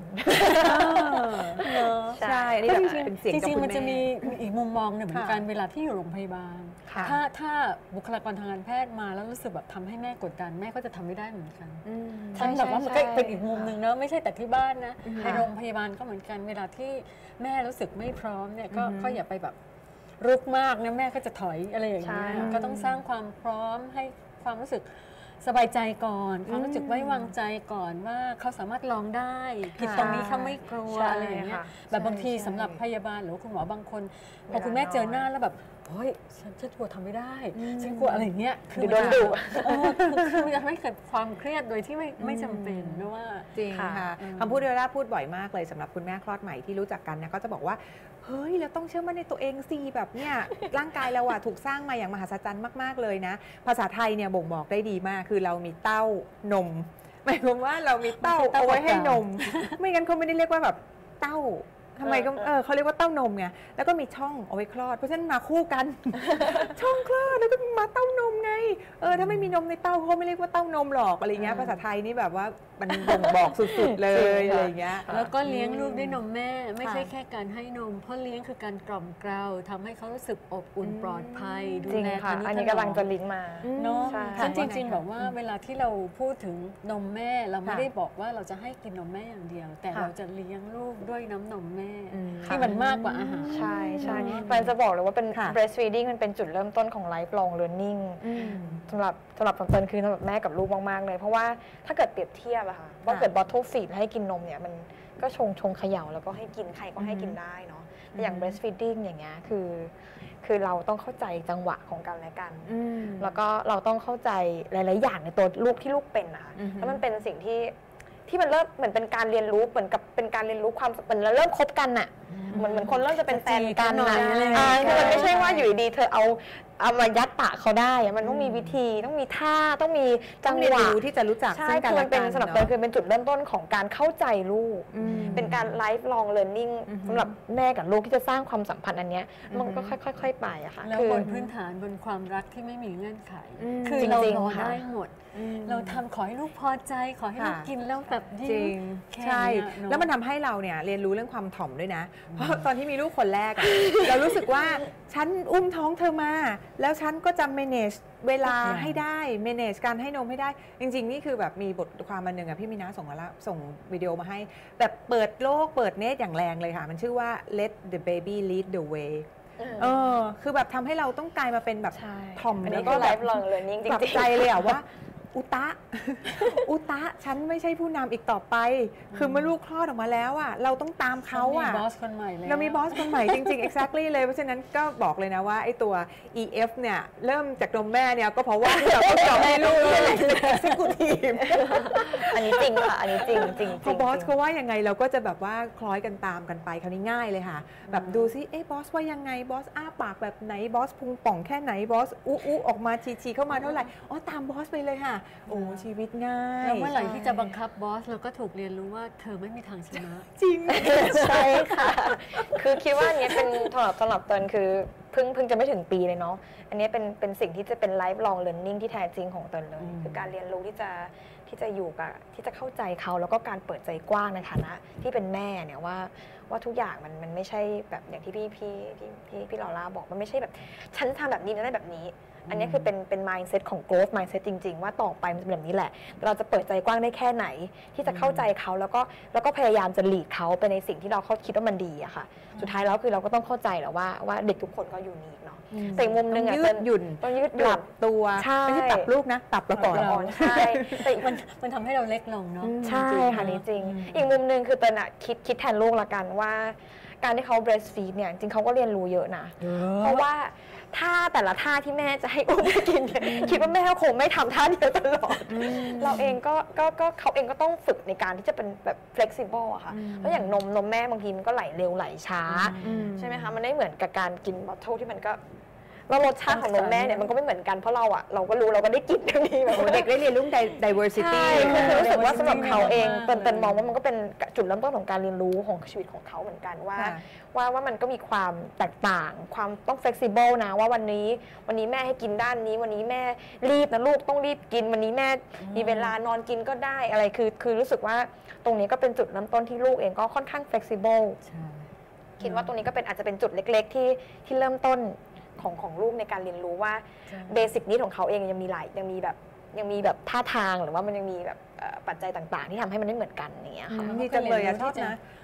ใช่นี่แบบเป็นเสียงจริงๆมันจะมีอีกมุมมองหนึ่งเหมือนกันเวลาที่อยู่โรงพยาบาลถ้าถ้าบุคลากรทางการแพทย์มาแล้วรู้สึกแบบทำให้แม่กดดันแม่ก็จะทำไม่ได้เหมือนกันฉันแบบว่ามันก็เป็นอีกมุมหนึ่งเนอะไม่ใช่แต่ที่บ้านนะในโรงพยาบาลก็เหมือนกันเวลาที่แม่รู้สึกไม่พร้อมเนี่ยก็ก็อย่าไปแบบรุกมากนะแม่ก็จะถอยอะไรอย่างเงี้ยก็ต้องสร้างความพร้อมให้ความรู้สึกสบายใจก่อนความรู้สึกไว้วางใจก่อนว่าเขาสามารถลองได้ผิดตรงนี้เขาไม่กลัวใช่อะไรอย่างเงี้ยค่ะแบบบางทีใช่สำหรับพยาบาลหรือว่าคุณหมอบางคนพเวอลาคุณแม่เจอน้อยหน้าแล้วแบบเฮ้ยฉันฉันกลัวทำไม่ได้อืมฉันกลัวอะไรอย่างเงี้ยเดี๋ยวโดนดุเออคือคือมันจะไม่เกิดความเครียดโดยที่ไม่ไม่จำเป็นเพราะว่าจริงค่ะค่ะอืมคำพูดที่เราพูดบ่อยมากเลยสำหรับคุณแม่คลอดใหม่ที่รู้จักกันนะก็จะบอกว่าเฮ้ยเราต้องเชื่อมั่นในตัวเองสิแบบเนี่ย ร่างกายเราอะถูกสร้างมาอย่างมหัศจรรย์มากๆเลยนะ ภาษาไทยเนี่ยบ่งบอกได้ดีมาก คือเรามีเต้านมหมายความว่าเรามีเต้าไม่ใช่เต้าเอาไว้ให้เปล่านม ไม่งั้นเขาไม่ได้เรียกว่าแบบเต้าทำไมก็เออเขาเรียกว่าเต้านมไงแล้วก็มีช่องเอาไว้คลอดเพราะฉะนั้นมาคู่กัน ช่องคลอดแล้วก็มาเต้านมไงเออถ้าไม่มีนมในเต้าเขาไม่เรียกว่าเต้านมหรอกอะไรเงี้ยภาษาไทยนี่แบบว่ามันบ่งบอกสุดๆเลยอะไรเงี้ยแล้วก็เลี้ยงลูกด้วยนมแม่ ไม่ใช่ค่ะแค่การให้นม เพราะเลี้ยงคือการกล่อมเกลาทำให้เขารู้สึกอบอุ่นอืมปลอดภัยดูจริงแลค่ะทนุอันถนี้นกำอลังมจะลิงก์มาเนาะใช่ซึ่งจว่าไงริงคะๆแบบว่าเวลาที่เราพูดถึงนมแม่เราไม่ค่ะได้บอกว่าเราจะให้กินนมแม่อย่างเดียว แต่ค่ะเราจะเลี้ยงลูกด้วยน้ำนมแม่อืมที่มันมากกว่าอาหารใช่ใช่อืมมันจะบอกเลยว่าเป็นค่ะ breastfeeding มันเป็นจุดเริ่มต้นของ lifelong learning อืมสำหรับสำหรับสำเตินคือสำหรับแม่กับลูกมาก ๆ เลย เพราะว่าถ้าเกิดเปรียบเทียบอะค่ะว่าเกิด bottle feed ให้กินนมเนี่ยมันก็ชงชงเขย่าแล้วก็ให้กินใครก็ให้กินได้เนาะแต่อย่าง breastfeeding อย่างเงี้ยคือคือเราต้องเข้าใจจังหวะของกันและกันอืมแล้วก็เราต้องเข้าใจหลาย ๆ อย่างในตัวลูกที่ลูกเป็นนะคะอือฮึแล้วมันเป็นสิ่งที่ที่มันเริ่มเหมือนเป็นการเรียนรู้เหมือนกับเป็นการเรียนรู้ความเหมือนเราเริ่มคบกันน่ะเหมือนเหมือนคนเริ่มจะเป็นแฟนกันจะจีบกันหน่นะอยอะไรอย่างเงี้ยอ่าคือมันไม่ใช่ว่าอยู่ดีๆเธอเอาเอามายัดปากเขาได้อะมันต้องมีวิธีต้องมีท่าต้องมีจัต้องงเรียนหวะรู้ที่จะรู้จักใช่ซึ่งกันคือมัและนเป็นกันสำหรับเตยเนาะคือเป็นจุดเริ่มต้นของการเข้าใจลูกอืมเป็นการ lifelong learning อือฮึสำหรับแม่กับลูกที่จะสร้างความสัมพันธ์อันเนี้ยมันก็อือฮึค่อย ๆ ๆ ไปอะค่ะแล้วคือบนพื้นฐานบนความรักที่ไม่มีเงื่อนไขอืมคือเราจริงๆรอค่ะได้หมดอืมเราทำขอให้ลูกพอใจขอให้ลูกค่ะกินแล้วแบบยิ้จริงแค่ใช่เนี้ยเนอะแล้วมันทำให้เราเนี่ยเรียนรู้เรื่องความถ่อมด้วยนะ เพราะตอนที่มีลูกคนแรกอะ เรารู้สึกว่าฉันอุ้มท้องเธอมา แล้วฉันก็จะ manage เวลาทุกอย่างให้ได้ manage การให้นมให้ได้ จริง ๆ นี่คือแบบมีบทความอันหนึ่งอะพี่มีนาส่งมาแล้วส่งวิดีโอมาให้ แบบเปิดโลกเปิดเนตรอย่างแรงเลยค่ะ มันชื่อว่า let the baby lead the way เออคือแบบทำให้เราต้องกลายมาเป็นแบบใช่ถ่อมอันแล้นี้วก็ก็แบบ lifelong learning จริปรับงใจๆเลยอะว่า อุตะ อุตะฉันไม่ใช่ผู้นำอีกต่อไป คือเมื่อลูกคลอดออกมาแล้วอะเราต้องตามเขาอะมีบอสคนใหม่แล้วเรามีบอสคนใหม่จริง ๆ exactly เลย เพราะฉะนั้นก็บอกเลยนะว่าไอ้ตัว อี เอฟ เนี่ย เริ่มจากนมแม่เนี่ย ก็เพราะว่าเราต้องยอมให้ลูกเนี่ยแหละเป็น executive อันนี้จริงค่ะ อันนี้จริงจริงพอบอสเขาว่ายังไงเราก็จะแบบว่าคล้อยกันตามกันไปคราวนี้ง่ายเลยค่ะ แบบดูซิเอ๊ะบอสว่ายังไงบอสอ้าปากแบบไหนบอสพุงป่องแค่ไหนบอสอู้อู้ออกมาชีชีเข้ามาเท่าไหร่อ๋อตามบอสไปเลยค่ะ โอ้ชีวิตง่ายแล้วเมื่อไหร่ที่จะบังคับบอสเราก็ถูกเรียนรู้ว่าเธอไม่มีทางชนะจริงใช่ค่ะ คือคิดว่าอันนี้เป็นสำหรับสำหรับตนคือเพิ่งเพิ่งจะไม่ถึงปีเลยเนาะ อันนี้เป็นเป็นสิ่งที่จะเป็น lifelong learning ที่แท้จริงของตนเลยอืมคือการเรียนรู้ที่จะที่จะอยู่กับที่จะเข้าใจเขาแล้วก็การเปิดใจกว้างในฐานะที่เป็นแม่เนี่ยว่าว่าทุกอย่างมันมันไม่ใช่แบบอย่างที่พี่พี่พี่พี่พี่ลอร่าบอกมันไม่ใช่แบบฉันทำแบบนี้แล้วได้แบบนี้ อันนี้คือเป็นเป็น mindset ของ growth mindset จริง ๆ ว่าต่อไปมันจะเป็นแบบนี้แหละ เราจะเปิดใจกว้างได้แค่ไหน ที่จะเข้าใจเขาแล้วก็แล้วก็พยายามจะ lead เขาไปในสิ่งที่เราเขาคิดว่ามันดีอะค่ะ สุดท้ายแล้วคือเราก็ต้องเข้าใจแหละว่าว่าเด็กทุกคนก็ยูนิคเนาะแต่อีกมุมหนึงต้อะองยืดหยุ่นต้องยืดหปยุ่รันบตัวใช่ไม่ใช่ปรับลูกนะ ปรับเราก่อนอ่อนใช่แต่อีกมันมันทำให้เราเล็กลงเนาะใช่ค่ะนี่จริงอืมอีกมุมหนึงคือเตนอะคิดคิดแทนลูกละกันว่า การที่เขา breastfeed เนี่ยจริงเขาก็เรียนรู้เยอะนะ เพราะว่าท่าแต่ละท่าที่แม่จะให้อุ้มให้กินเนี่ยคิดว่าแม่คงไม่ทำท่าเดียวตลอด เราเองก็ก็ก็เขาเองก็ต้องฝึกในการที่จะเป็นแบบ flexible อะค่ะอืมแล้วอย่างนมนมแม่บางทีมันก็ไหลเร็วไหลช้าอืมใช่ไหมคะ มันไม่เหมือนกับการกินบอทเทิลที่มันก็แล้วรสชาติของนมแม่เนี่ยมันก็ไม่เหมือนกันเพราะเราอะเราก็รู้เราก็ได้กินตรงนี้แบบโอ้เด็กได้เรียนรู้ diversity ใช่คือรู้สึกว่าสำหรับเขาเองมากเตินเตินมองว่ามันก็เป็นจุดเริ่มต้นของการเรียนรู้ของชีวิตของเขาเหมือนกันว่าค่ะว่าว่ามันก็มีความแตกต่าง ความต้อง flexible นะว่าวันนี้วันนี้แม่ให้กินด้านนี้ วันนี้แม่รีบนะลูกต้องรีบกิน วันนี้แม่มีเวลานอนกินก็ได้อะไรคือคือรู้สึกว่าตรงนี้ก็เป็นจุดเริ่มต้นที่ลูกเองก็ค่อนข้าง flexible ใช่คิดว่าตรงนี้ก็เป็นอาจจะเป็นจุดเล็กๆที่ที่เริ่มต้นของของลูกในการเรียนรู้ว่าใช่เบสิกนี้ของเขาเองยังมีหลายยังมีแบบยังมีแบบท่าทางหรือว่ามันยังมีแบบเอ่อปัจจัยต่างๆ ที่ทำให้มันไม่เหมือนกันอย่างเงี้ยค่ะดีจังเลยอะชอบนะ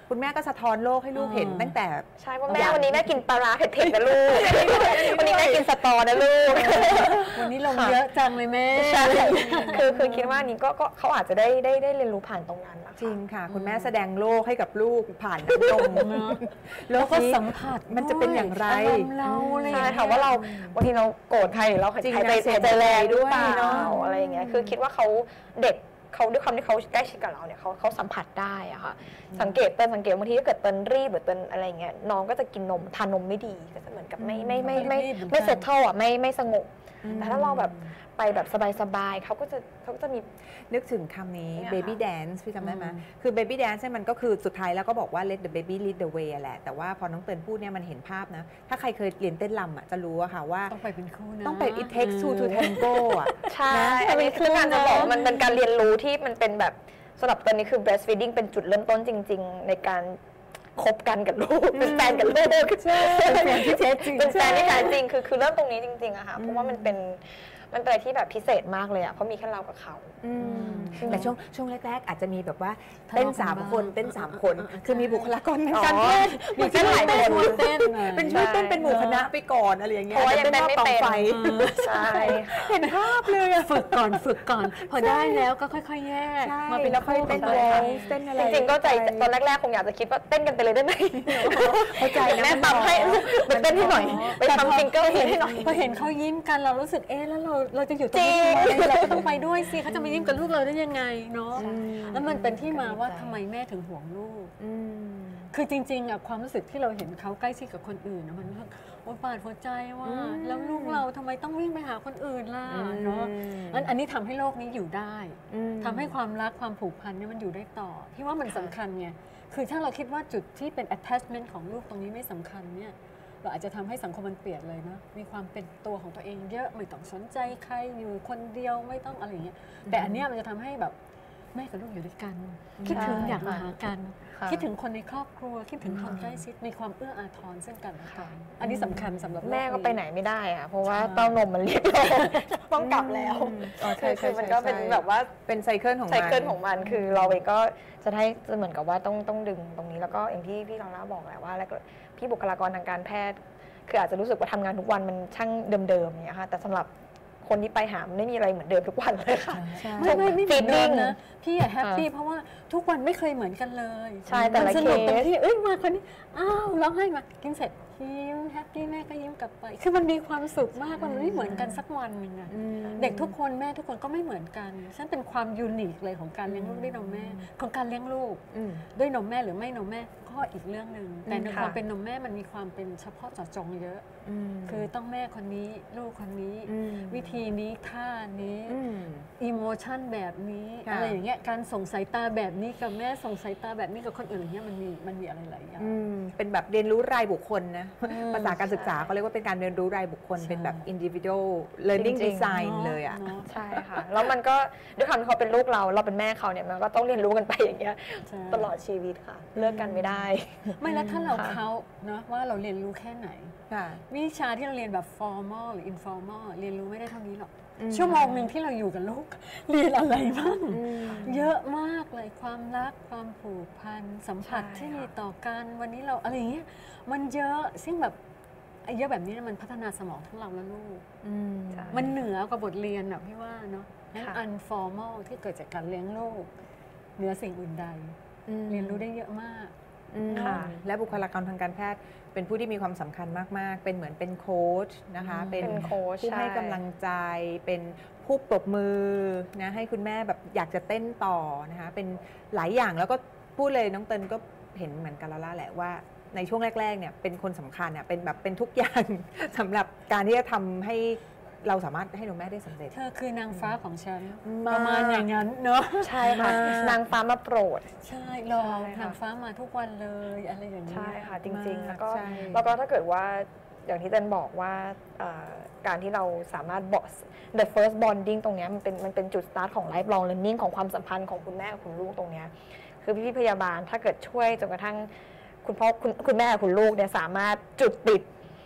คุณแม่ก็สะท้อนโลกให้ลูกเห็นตั้งแต่ใช่ว่าแม่วันนี้แม่กินปลาร้าเผ็ดๆนะลูกวันนี้แม่กินสตอนะลูกวันนี้ลงเยอะจังเลยแม่ใช่คือคือคิดว่านี้ก็ก็เขาอาจจะได้ได้ได้เรียนรู้ผ่านตรงนั้นนะคะจริงค่ะคุณแม่แสดงโลกให้กับลูกผ่านน้ำนมแล้วก็สัมผัสมันจะเป็นอย่างไรเราใช่ค่ะว่าเราบางทีเราโกรธใครเราหายใจหายใจแรงด้วยเนาะอะไรอย่างเงี้ยคือคิดว่าเขาเด็กเขาด้วยความที่เขาใกล้ชิดกับเราเนี่ยเขาเขาสัมผัสได้อะค่ะสังเกตเตือนสังเกตบางทีถ้าเกิดเตือนรีบหรือเตือนอะไรเงี้ยน้องก็จะกินนมทานนมไม่ดีก็จะเหมือนกับไม่ไม่ไม่ไม่ไม่เซตเทิลอ่ะไม่ไม่สงบแต่ถ้าเราแบบไปแบบสบายๆเขาก็จะเขาก็จะมีนึกถึงคำนี้ baby dance พี่จำได้ไหมคือ baby dance เนี่ยมันก็คือสุดท้ายแล้วก็บอกว่า let the baby lead the way แหละแต่ว่าพอน้องเติร์นพูดเนี่ยมันเห็นภาพนะถ้าใครเคยเรียนเต้นรำอ่ะจะรู้อะค่ะว่าต้องไปเป็นคู่นะต้องไป it takes two to tango อ่ะใช่อันนี้คือการจะบอกมันเป็นการเรียนรู้ที่มันเป็นแบบสำหรับตอนนี้คือ breastfeeding เป็นจุดเริ่มต้นจริงๆในการคบกันกับลูกเป็นแฟนกับลูกเป็นแฟนที่แท้จริงเป็นแฟนที่แท้จริงคือคือเริ่มตรงนี้จริงๆอะค่ะเพราะว่ามันเป็นมันเป็นอะไรที่แบบพิเศษมากเลยอะเพราะมีแค่เรากับเขาแต่ช่วงช่วงแรกๆอาจจะมีแบบว่าเต้นสามคนเต้นสามคนคือมีบุคลากรทางการแพทย์มีแค่หลายคนเต้นเป็นช่วยเต้นเป็นหมู่คณะไปก่อนอะไรอย่างเงี้ยเพราะว่ายังเต้นไม่เป็นใช่เห็นภาพเลยฝึกก่อนฝึกก่อนพอได้แล้วก็ค่อยๆแยกมาเป็นแล้วค่อยเต้นเต้นอะไรจริงๆก็ใจตอนแรกๆคงอยากจะคิดว่าเต้นกันไปเลยได้ไหมเข้าใจนะแม่ตำให้ไปเต้นให้หน่อยไปทำฟิงเกิลให้หน่อยพอเห็นเขายิ้มกันเรารู้สึกเอ๊ะแล้วเราเราจะอยู่ตรงนี้เราก็ต้องไปด้วยสิเขาจะมายิ้มกับลูกเราได้ยังไงเนาะแล้วมันเป็นที่มาว่าทำไมแม่ถึงห่วงลูกคือจริงๆอะความรู้สึกที่เราเห็นเขาใกล้ชิดกับคนอื่นนะมันโอ๊ยปาดหัวใจว่าแล้วลูกเราทำไมต้องวิ่งไปหาคนอื่นล่ะเนาะอันนี้ทำให้โลกนี้อยู่ได้ทำให้ความรักความผูกพันเนี่ยมันอยู่ได้ต่อพี่ว่ามันสำคัญไงคือถ้าเราคิดว่าจุดที่เป็น attachment ของลูกตรงนี้ไม่สำคัญเนี่ยเราอาจจะทำให้สังคมมันเปลี่ยนเลยนะมีความเป็นตัวของตัวเองเยอะไม่ต้องสนใจใครอยู่คนเดียวไม่ต้องอะไรอย่างเงี้ยแต่อันเนี้ยมันจะทำให้แบบแม่กับลูกอยู่ด้วยกันคิดถึงอยากมาหากันคิดถึงคนในครอบครัวคิดถึงคนใกล้ชิดมีความเอื้ออาทรซึ่งกันและกันอันนี้สำคัญสำหรับแม่ก็ไปไหนไม่ได้อะเพราะว่าเต้านมมันเรียกเราต้องกลับแล้วคือมันก็เป็นแบบว่าเป็นไซเคิลของมันไซเคิลของมันคือเราเองก็จะให้จะเหมือนกับว่าต้องต้องดึงตรงนี้แล้วก็อย่างที่พี่ลอร่าบอกแหละว่าแล้วก็พี่บุคลากรทางการแพทย์คืออาจจะรู้สึกว่าทำงานทุกวันมันช่างเดิมๆเนี่ยค่ะแต่สำหรับคนที่ไปหาไม่มีอะไรเหมือนเดิมทุกวันเลยค่ะไม่ไม่ไม่เหมือนเดิมนะพี่แฮปปี้เพราะว่าทุกวันไม่เคยเหมือนกันเลยใช่แต่ละเคสตรงที่เอ้ยมาคนนี้อ้าวร้องไห้มากินเสร็จยิ้มแฮปปี้แม่ก็ยิ้มกลับไปคือมันมีความสุขมากมันไม่เหมือนกันสักวันนึงอะเด็กทุกคนแม่ทุกคนก็ไม่เหมือนกันฉันเป็นความยูนิคเลยของการเลี้ยงลูกด้วยนมแม่ของการเลี้ยงลูกด้วยนมแม่หรือไม่นมแม่ก็อีกเรื่องหนึ่งแต่ในความเป็นนมแม่มันมีความเป็นเฉพาะเจาะจงเยอะคือต้องแม่คนนี้ลูกคนนี้วิธีนี้ท่านี้อิโมชันแบบนี้อะไรอย่างเงี้ยการส่งสายตาแบบนี้กับแม่ส่งสายตาแบบนี้กับคนอื่นอย่างเงี้ยมันมีมันมีอะไรหลายอย่างเป็นแบบเรียนรู้รายบุคคลนะภาษาการศึกษาเขาเรียกว่าเป็นการเรียนรู้รายบุคคลเป็นแบบ individual learning design เลยอ่ะใช่ค่ะแล้วมันก็ด้วยความที่เขาเป็นลูกเราเราเป็นแม่เขาเนี่ยมันก็ต้องเรียนรู้กันไปอย่างเงี้ยตลอดชีวิตค่ะเลิกกันไม่ได้ไม่แล้วถ้าเราเขาเนาะว่าเราเรียนรู้แค่ไหนวิชาที่เราเรียนแบบ formal หรือ informal เรียนรู้ไม่ได้เท่านี้หรอกชั่วโมงหนึ่งที่เราอยู่กับลูกเรียนอะไรบ้างเยอะมากเลยความรักความผูกพันสัมผัสที่มีต่อกันวันนี้เราอะไรอย่างเงี้ยมันเยอะซึ่งแบบเยอะแบบนี้มันพัฒนาสมองทั้งเราและลูกมันเหนือกว่าบทเรียนอะพี่ว่าเนาะนั่น unformal ที่เกิดจากการเลี้ยงลูกเหนือสิ่งอื่นใดเรียนรู้ได้เยอะมากและบุคลากรทางการแพทย์เป็นผู้ที่มีความสำคัญมากๆเป็นเหมือนเป็นโค้ชนะคะเป็นผู้ให้กำลังใจเป็นผู้ปรบมือนะให้คุณแม่แบบอยากจะเต้นต่อนะคะเป็นหลายอย่างแล้วก็พูดเลยน้องเตินก็เห็นเหมือนกันแล้วแหละว่าในช่วงแรกๆเนี่ยเป็นคนสำคัญเนี่ยเป็นแบบเป็นทุกอย่างสำหรับการที่จะทำให้เราสามารถให้นมแม่ได้สำเร็จเธอคือนางฟ้าของฉันประมาณอย่างนั้นเนาะใช่ค่ะนางฟ้ามาโปรดใช่รอนางฟ้ามาทุกวันเลยอะไรอย่างนี้ใช่ค่ะจริงๆแล้วก็แล้วก็ถ้าเกิดว่าอย่างที่เจนบอกว่าการที่เราสามารถ the first bonding ตรงนี้มันเป็นมันเป็นจุด start ของ lifelong learning ของความสัมพันธ์ของคุณแม่กับคุณลูกตรงนี้คือพี่พยาบาลถ้าเกิดช่วยจนกระทั่งคุณพ่อคุณคุณแม่คุณลูกเนี่ยสามารถจุดติด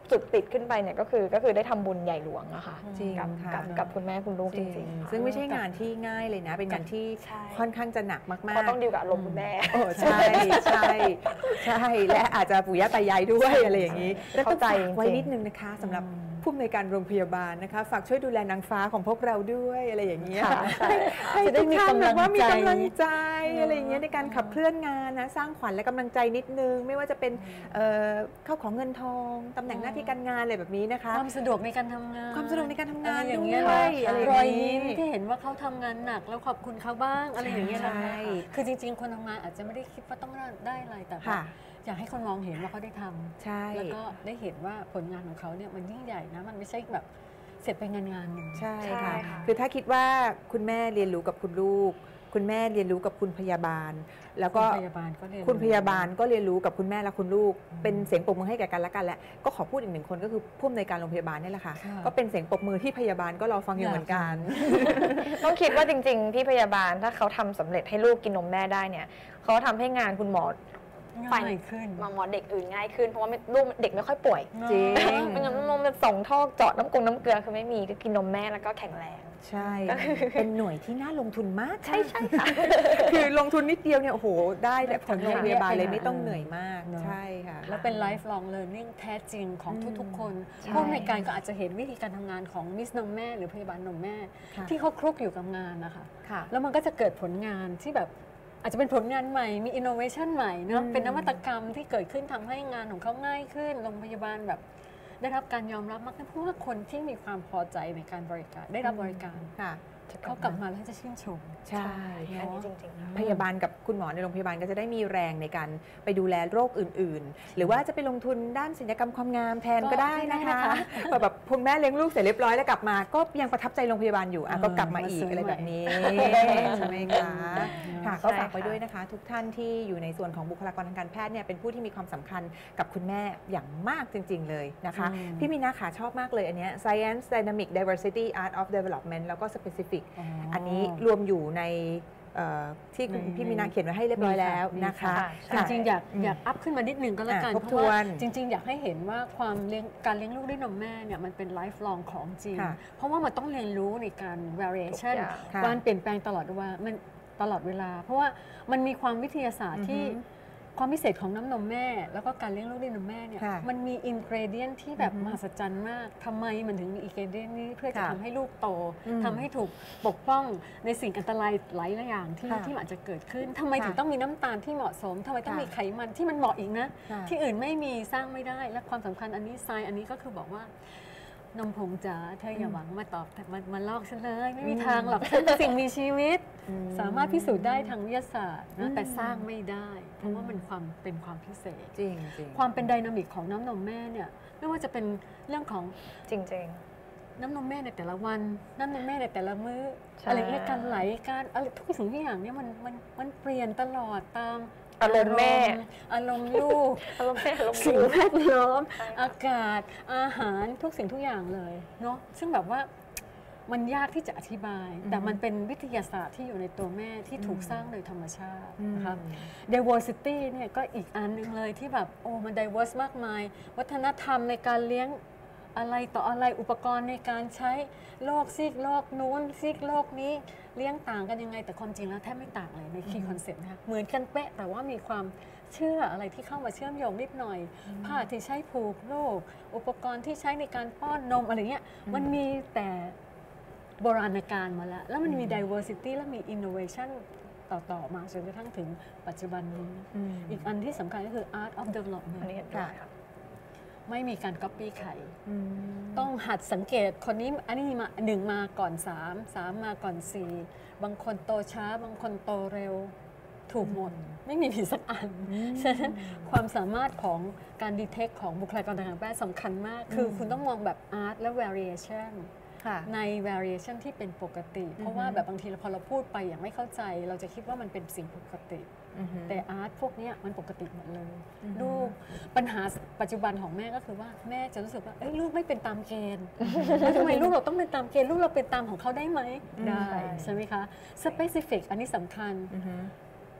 จุดติดขึ้นไปเนี่ยก็คือก็คือได้ทำบุญใหญ่หลวงอะค่ะจริงกับค่ะกับกับคุณแม่คุณลูกจริงๆซึ่งไม่ใช่งานที่ง่ายเลยนะ เป็นงานที่ใช่ค่อนข้างจะหนักมากๆเพราะต้องดีลกับอารมณ์คุณแม่โอ้ใช่ใช่ใช่และอาจจะปู่ย่าตายายด้วยอะไรอย่างนี้แล้วต้องเข้าใจฝากไว้จริงๆนิดนึงนะคะสำหรับผู้อำนวยการโรงพยาบาลนะคะฝากช่วยดูแลนางฟ้าของพวกเราด้วยอะไรอย่างเงี้ยค่ะใช่ให้จะได้ทุกมีท่านแบบว่ามีกำลังใจกำลังใจอะไรอย่างเงี้ยในการขับเคลื่อนงานนะสร้างขวัญและกำลังใจนิดนึงไม่ว่าจะเป็นเอ่อเข้าของเงินทองตำแหน่งหน้าที่การงานอะไรแบบนี้นะคะความสะดวกในการทำงานความสะดวกในการทำงานอะไรอย่างเงี้ยด้วยนะอะไรอย่างรอยนี้ยิ้มที่เห็นว่าเขาทำงานหนักแล้วขอบคุณเขาบ้างอะไรอย่างเงี้ยนะใช่คือจริงๆ คนทำงานอาจจะไม่ได้คิดว่าต้องได้อะไรแต่ว่าค่ะอยากให้คนมองเห็นว่าเขาได้ทำใช่แล้วก็ได้เห็นว่าผลงานของเขาเนี่ยมันยิ่งใหญ่นะมันไม่ใช่แบบเสร็จไปงานงานหนึ่งใช่ใช่ค่ะค่ะคือถ้าคิดว่าคุณแม่เรียนรู้กับคุณลูก คุณแม่เรียนรู้กับคุณพยาบาล แล้วก็คุณพยาบาลก็เรียนรู้คุณพยาบาลก็เรียนรู้กับคุณแม่และคุณลูก เป็นเสียงปรบมือให้แก่กันและกันและก็ขอพูดอีกหนึ่งคนก็คือผู้อำนวยการโรงพยาบาลนี่แหละค่ะค่ะก็เป็นเสียงปรบมือที่พยาบาลก็รอฟังอยู่เหมือนกันต้องคิดว่าจริงๆพี่พยาบาลถ้าเขาทำสำเร็จให้ลูกกินนมแม่ได้เนี่ยเขาทำให้งานคุณหมอง่ายขึ้นมาหมอเด็กอื่นง่ายขึ้นเพราะว่าไม่ลูกเด็กไม่ค่อยป่วยจริงไม่งั้นนมจะส่งท่อเจาะน้ำกงน้ำเกลือคือไม่มีก็กินนมแม่แล้วก็แข็งแรงใช่เป็นหน่วยที่น่าลงทุนมากใช่ใช่ค่ะคือลงทุนนิดเดียวเนี่ยโอ้โหได้แบบผลโรงพยาบาลเลยค่ะไม่ต้องเหนื่อยมากเนอะใช่ค่ะแล้วเป็น lifelong learning แท้จริงของทุกๆ คนใช่ผู้อำนวยการก็อาจจะเห็นวิธีการทำงานของมิสนมแม่หรือพยาบาลนมแม่ค่ะที่เขาคลุกอยู่กับงานนะคะค่ะแล้วมันก็จะเกิดผลงานที่แบบอาจจะเป็นผลงานใหม่มี innovation ใหม่เนาะอืมเป็นนวัตกรรมที่เกิดขึ้นทำให้งานของเขาง่ายขึ้นโรงพยาบาลแบบได้รับการยอมรับมากขึ้นเพราะว่าคนที่มีความพอใจในการบริการได้รับบริการค่ะเขากลับมาแล้วจะชื่นชมใช่อันนี้จริงๆค่ะพยาบาลกับคุณหมอในโรงพยาบาลก็จะได้มีแรงในการไปดูแลโรคอื่นๆ หรือว่าจะไปลงทุนด้านศัลยกรรมความงามแทนก็ได้นะคะก็ได้นะคะแบบแบบคุณแม่เลี้ยงลูกเสร็จเรียบร้อยแล้วกลับมา ก็ยังประทับใจโรงพยาบาลอยู่อ่ะเออก็กลับมาอีกมาซื้ออะไรแบบนี้ใหม่ใช่ไหมคะค่ะใช่ก็ฝากไว้ค่ะด้วยนะคะ ทุกท่านที่อยู่ในส่วนของบุคลากรทางการแพทย์เนี่ยเป็นผู้ที่มีความสำคัญกับคุณแม่อย่างมากจริง ๆ เลยนะคะอืมพี่มีนาขาชอบมากเลยอันเนี้ย Science Dynamic Diversity Art of Development แล้วก็ Specific อันนี้รวมอยู่ในเอ่อที่คุณในพี่มีนาเขียนไว้ให้เรียบร้อยแล้วนะคะมีค่ะจริงๆอยากอยากอัพขึ้นมานิดนึงก็แล้วกันอ่ะทบเพทราะวว่าน จริง ๆ อยากให้เห็นว่าความเลี้ยงการเลี้ยงลูกด้วยนมแม่เนี่ยมันเป็น lifelong ของจริงค่ะเพราะว่ามันต้องเรียนรู้ในการ variation ทุกอย่างค่ะการเปลี่ยนแปลงตลอดเวลามันตลอดเวลา เพราะว่ามันมีความวิทยาศาสตร์ที่อือฮึความพิเศษของน้ำนมแม่ แล้วก็การเลี้ยงลูกด้วยนมแม่เนี่ยค่ะมันมีอินกรเดียนที่แบบอือฮึมหัศจรรย์มากทำไมมันถึงมีอินกรเดียนนี้เพื่อจะค่ะทำให้ลูกโตอืมทำให้ถูกปกป้องในสิ่งอันตรายหลายอย่างที่ค่ะที่มันอาจจะเกิดขึ้นทำไมถึงค่ะต้องมีน้ำตาลที่เหมาะสมทำไมต้องค่ะมีไขมันที่มันเหมาะอีกนะค่ะที่อื่นไม่มีสร้างไม่ได้และความสำคัญอันนี้ทรายอันนี้ก็คือบอกว่านมผงจ๋าเธออย่าหวังมาตอบมามาลอกฉันเลย ไม่มีอืมทางหรอกฉันเป็นสิ่งมีชีวิตอืมสามารถพิสูจน์ได้ทางวิทยาศาสตร์อืนะมแต่สร้างไม่ได้ เพราะว่าอืมมันความเป็นความพิเศษจริงจริงความเป็นไดนามิกของน้ำนมแม่เนี่ยไม่ว่าจะเป็นเรื่องของจริงน้ำนมแม่ในแต่ละวัน น้ำนมแม่ในแต่ละมื้อใช่อะไรเงี้ยการไหลการอะไรทุกสิ่งทุกอย่างเนี่ยมันมันมันเปลี่ยนตลอดตามอารมณ์แม่อารมณ์ลูกๆอารมณ์แม่อารมณ์สิ่งลูกแวดล้อมใช่ค่ะอากาศอาหารทุกสิ่งทุกอย่างเลยเนาะซึ่งแบบว่ามันยากที่จะอธิบายอืมแต่มันเป็นวิทยาศาสตร์ที่อยู่ในตัวแม่ที่ถูกอืมสร้างโดยธรรมชาติอืมนะคะ diversity เนี่ยก็อีกอันหนึงเลยที่แบบโอ้มัน diverse มากมาย วัฒนธรรมในการเลี้ยงอะไรต่ออะไรอุปกรณ์ในการใช้โลกซีกโลกนู้นซีกโลกนี้เลี้ยงต่างกันยังไงแต่ความจริงแล้วแทบไม่ต่างเลยในคีย์คอนเซ็ปต์นะคะเหมือนกันเป๊ะแต่ว่ามีความเชื่ออะไรที่เข้ามาเชื่อมโยงนิดหน่อย ผ้าที่ใช้ผูกลูกอุปกรณ์ที่ใช้ในการป้อนนมอะไรเงี้ยมันมีแต่โบราณกาลมาแล้ว แล้วมันมี diversity และมี innovation ต่อ ๆ มาจนกระทั่งถึงปัจจุบันนี้อืมอีกอันที่สำคัญก็คือ art of อัน development นี้เห็นด้วยค่ะไม่มีการ copy ใครอืมต้องหัดสังเกตคนนี้อันนี้มาหนึ่งมาก่อนสามสามมาก่อนสี่บางคนโตช้า บางคนโตเร็ว ถูกหมด ไม่มีผิดสักอัน ฉะนั้นความสามารถของการดีเทคของบุคลากรทางการแพทย์สำคัญมาก คือคุณต้องมองแบบ art และ variation ค่ะใน variation ที่เป็นปกติ เพราะว่าแบบบางทีเราพอเราพูดไปอย่างไม่เข้าใจ เราจะคิดว่ามันเป็นสิ่งปกติอือฮึแต่อาร์ตพวกเนี้ยมันปกติหมดเลยอือฮึลูกปัญหาปัจจุบันของแม่ก็คือว่าแม่จะรู้สึกว่าเอ้ยลูกไม่เป็นตามเกณฑ์แล้วทำไมลูกเราต้องเป็นตามเกณฑ์ลูกเราเป็นตามของเขาได้ไหมอืมได้ใช่ไหมคะ specific อันนี้สำคัญอือฮึ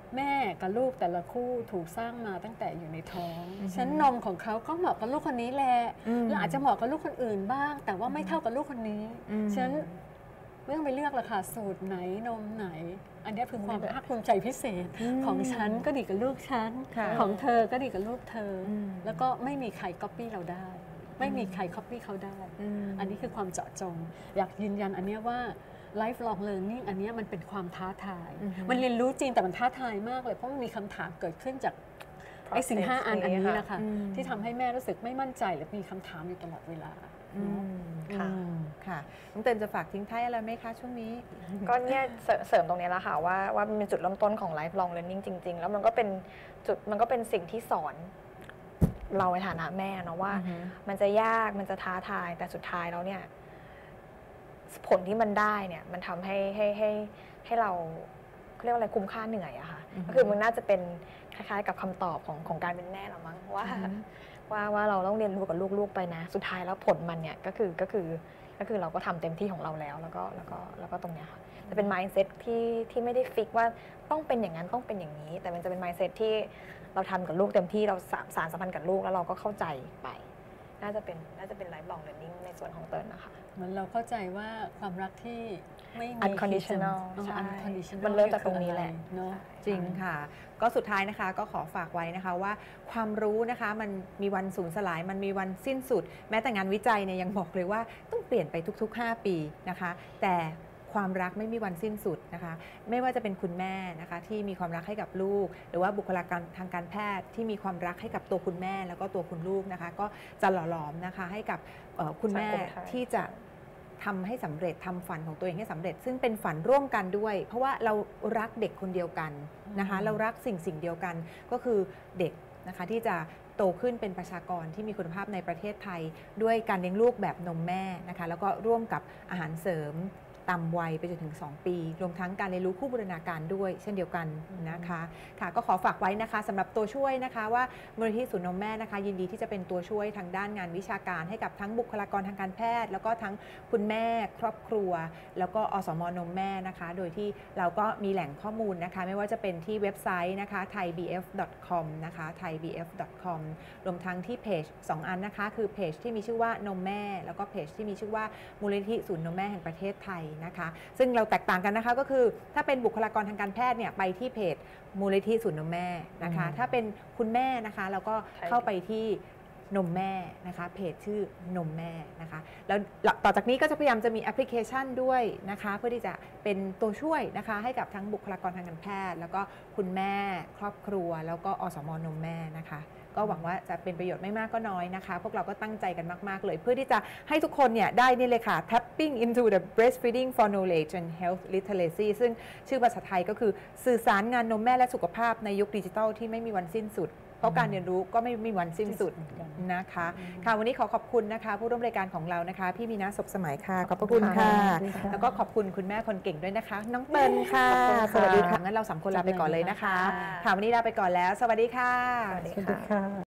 แม่กับลูกแต่ละคู่ถูกสร้างมาตั้งแต่อยู่ในท้องอือฮึฉะนันนมของเขาก็เหมาะกับลูกคนนี้แหละอืมแล้วอาจจะเหมาะกับลูกคนอื่นบ้าง แต่ว่าไม่เท่ากับลูกคนนี้อืมฉะนั้นไม่ต้องไปเลือกละค่ะสูตรไหนนมไหน อันนี้คือความภาคภูมิใจพิเศษอืมของฉันก็ดีกับลูกฉันค่ะของเธอก็ดีกับลูกเธออมแล้วก็ไม่มีใครก๊อปปี้เราได้ ไม่มีใครก๊อปปี้เขาได้อืมอันนี้คือความเจาะจง อยากยืนยันอันเนี้ยว่า lifelong learning อันเนี้ยมันเป็นความท้าทายอือฮึมันเรียนรู้จริงแต่มันท้าทายมากเลย เพราะมันมีคำถามเกิดขึ้นจากไอ้สิ่งห้าอันอันนี้แหละค่ะอืมที่ทำให้แม่รู้สึกไม่มั่นใจหรือมีคำถามอยู่ตลอดเวลาอืมค่ะอืมค่ะน้องเตินจะฝากทิ้งท้ายอะไรไหมคะช่วงนี้ก็เนี่ยเสริมเสริมตรงนี้แล้วค่ะว่าว่ามันเป็นจุดเริ่มต้นของ lifelong learning จริง ๆ แล้วมันก็เป็นจุดมันก็เป็นสิ่งที่สอนเราในฐานะแม่เนาะว่าอือฮึมันจะยากมันจะท้าทายแต่สุดท้ายแล้วเนี่ยผลที่มันได้เนี่ยมันทำให้ให้ให้ให้เราเขาเรียกว่าอะไรคุ้มค่าเหนื่อยอะค่ะอือฮึก็คือมันน่าจะเป็นคล้ายๆกับคำตอบของของการเป็นแม่เรามั้งว่าอือฮึว่าว่าเราต้องเรียนรู้กับลูกๆไปนะ สุดท้ายแล้วผลมันเนี่ยก็คือก็คือก็คือเราก็ทำเต็มที่ของเราแล้ว แล้วก็แล้วก็แล้วก็ตรงเนี้ยค่ะจะเป็น mindset ที่ที่ไม่ได้ฟิกว่าต้องเป็นอย่างนั้นต้องเป็นอย่างนี้ แต่มันจะเป็น mindset ที่เราทำกับลูกเต็มที่เราสารสารสัมพันธ์กับลูกแล้วเราก็เข้าใจไป น่าจะเป็นน่าจะเป็น lifelong learning ในส่วนของเติร์นนะคะเหมือนเราเข้าใจว่าความรักที่ไม่มี unconditional ขีดจำใช่ unconditional มันเริ่มจากตรงนี้แหละเนาะจริงค่ะ ก็สุดท้ายนะคะก็ขอฝากไว้นะคะว่าความรู้นะคะมันมีวันสูญสลายมันมีวันสิ้นสุด แม้แต่งานวิจัยเนี่ยยังบอกเลยว่าต้องเปลี่ยนไปทุกๆ ห้า ปีนะคะ แต่ความรักไม่มีวันสิ้นสุดนะคะ ไม่ว่าจะเป็นคุณแม่นะคะที่มีความรักให้กับลูก หรือว่าบุคลากรทางการแพทย์ที่มีความรักให้กับตัวคุณแม่แล้วก็ตัวคุณลูกนะคะ ก็จะหล่อหลอมนะคะให้กับเอ่อคุณแม่สังคมไทยที่จะทำให้สำเร็จทำฝันของตัวเองให้สำเร็จ ซึ่งเป็นฝันร่วมกันด้วย เพราะว่าเรารักเด็กคนเดียวกันนะคะอืมเรารักสิ่งสิ่งเดียวกันก็คือเด็กนะคะที่จะโตขึ้นเป็นประชากรที่มีคุณภาพในประเทศไทย ด้วยการเลี้ยงลูกแบบนมแม่นะคะแล้วก็ร่วมกับอาหารเสริมตามวัยไปจนถึง สอง ปี รวมทั้งการเรียนรู้คู่บูรณาการด้วยเช่นเดียวกันนะคะค่ะก็ขอฝากไว้นะคะสำหรับตัวช่วยนะคะว่ามูลนิธิศูนย์นมแม่นะคะยินดีที่จะเป็นตัวช่วยทางด้านงานวิชาการให้กับทั้งบุคลากรทางการแพทย์ แล้วก็ทั้งคุณแม่ครอบครัว แล้วก็อสมนมแม่นะคะโดยที่เราก็มีแหล่งข้อมูลนะคะไม่ว่าจะเป็นที่เว็บไซต์นะคะ ไทยบีเอฟ ดอท คอม นะคะ ไทยบีเอฟ ดอท คอม รวมทั้งที่เพจสองอันนะคะคือเพจที่มีชื่อว่านมแม่แล้วก็เพจที่มีชื่อว่ามูลนิธิศูนย์นมแม่แห่งประเทศไทยนะคะซึ่งเราแตกต่างกันนะคะก็คือถ้าเป็นบุคลากรทางการแพทย์เนี่ยไปที่เพจมูลนิธิศูนย์นมแม่นะคะอืมถ้าเป็นคุณแม่นะคะเราก็เข้าไปที่นมแม่นะคะเพจชื่อนมแม่นะคะแล้วต่อจากนี้ก็จะพยายามจะมีแอปพลิเคชันด้วยนะคะเพื่อที่จะเป็นตัวช่วยนะคะให้กับทั้งบุคลากรทางการแพทย์ แล้วก็คุณแม่ครอบครัวแล้วก็อสมนมแม่นะคะก็หวังว่าจะเป็นประโยชน์ไม่มากก็น้อยนะคะพวกเราก็ตั้งใจกันมากๆเลยเพื่อที่จะให้ทุกคนเนี่ยได้นี่เลยค่ะ tapping into the breastfeeding for knowledge and health literacy ซึ่งชื่อภาษาไทยก็คือสื่อสารงานนมแม่และสุขภาพในยุคดิจิทัลที่ไม่มีวันสิ้นสุดเพราะการเรียนรู้ก็ไม่มีวันสิ้นสุดนะคะค่ะวันนี้ขอขอบคุณนะคะผู้ร่วมรายการของเรานะคะพี่มีนาศพสมัยค่ะขอบพระคุณค่ะ แล้วก็ขอบคุณคุณแม่คนเก่งด้วยนะคะ น้องเปิลค่ะขอบคุณค่ะสวัสดีค่ะงั้นเราสามคนลาไปก่อนเลยนะคะ ค่ะวันนี้ลาไปก่อนแล้ว สวัสดีค่ะสวัสดีสวัสดีค่ะค่ะ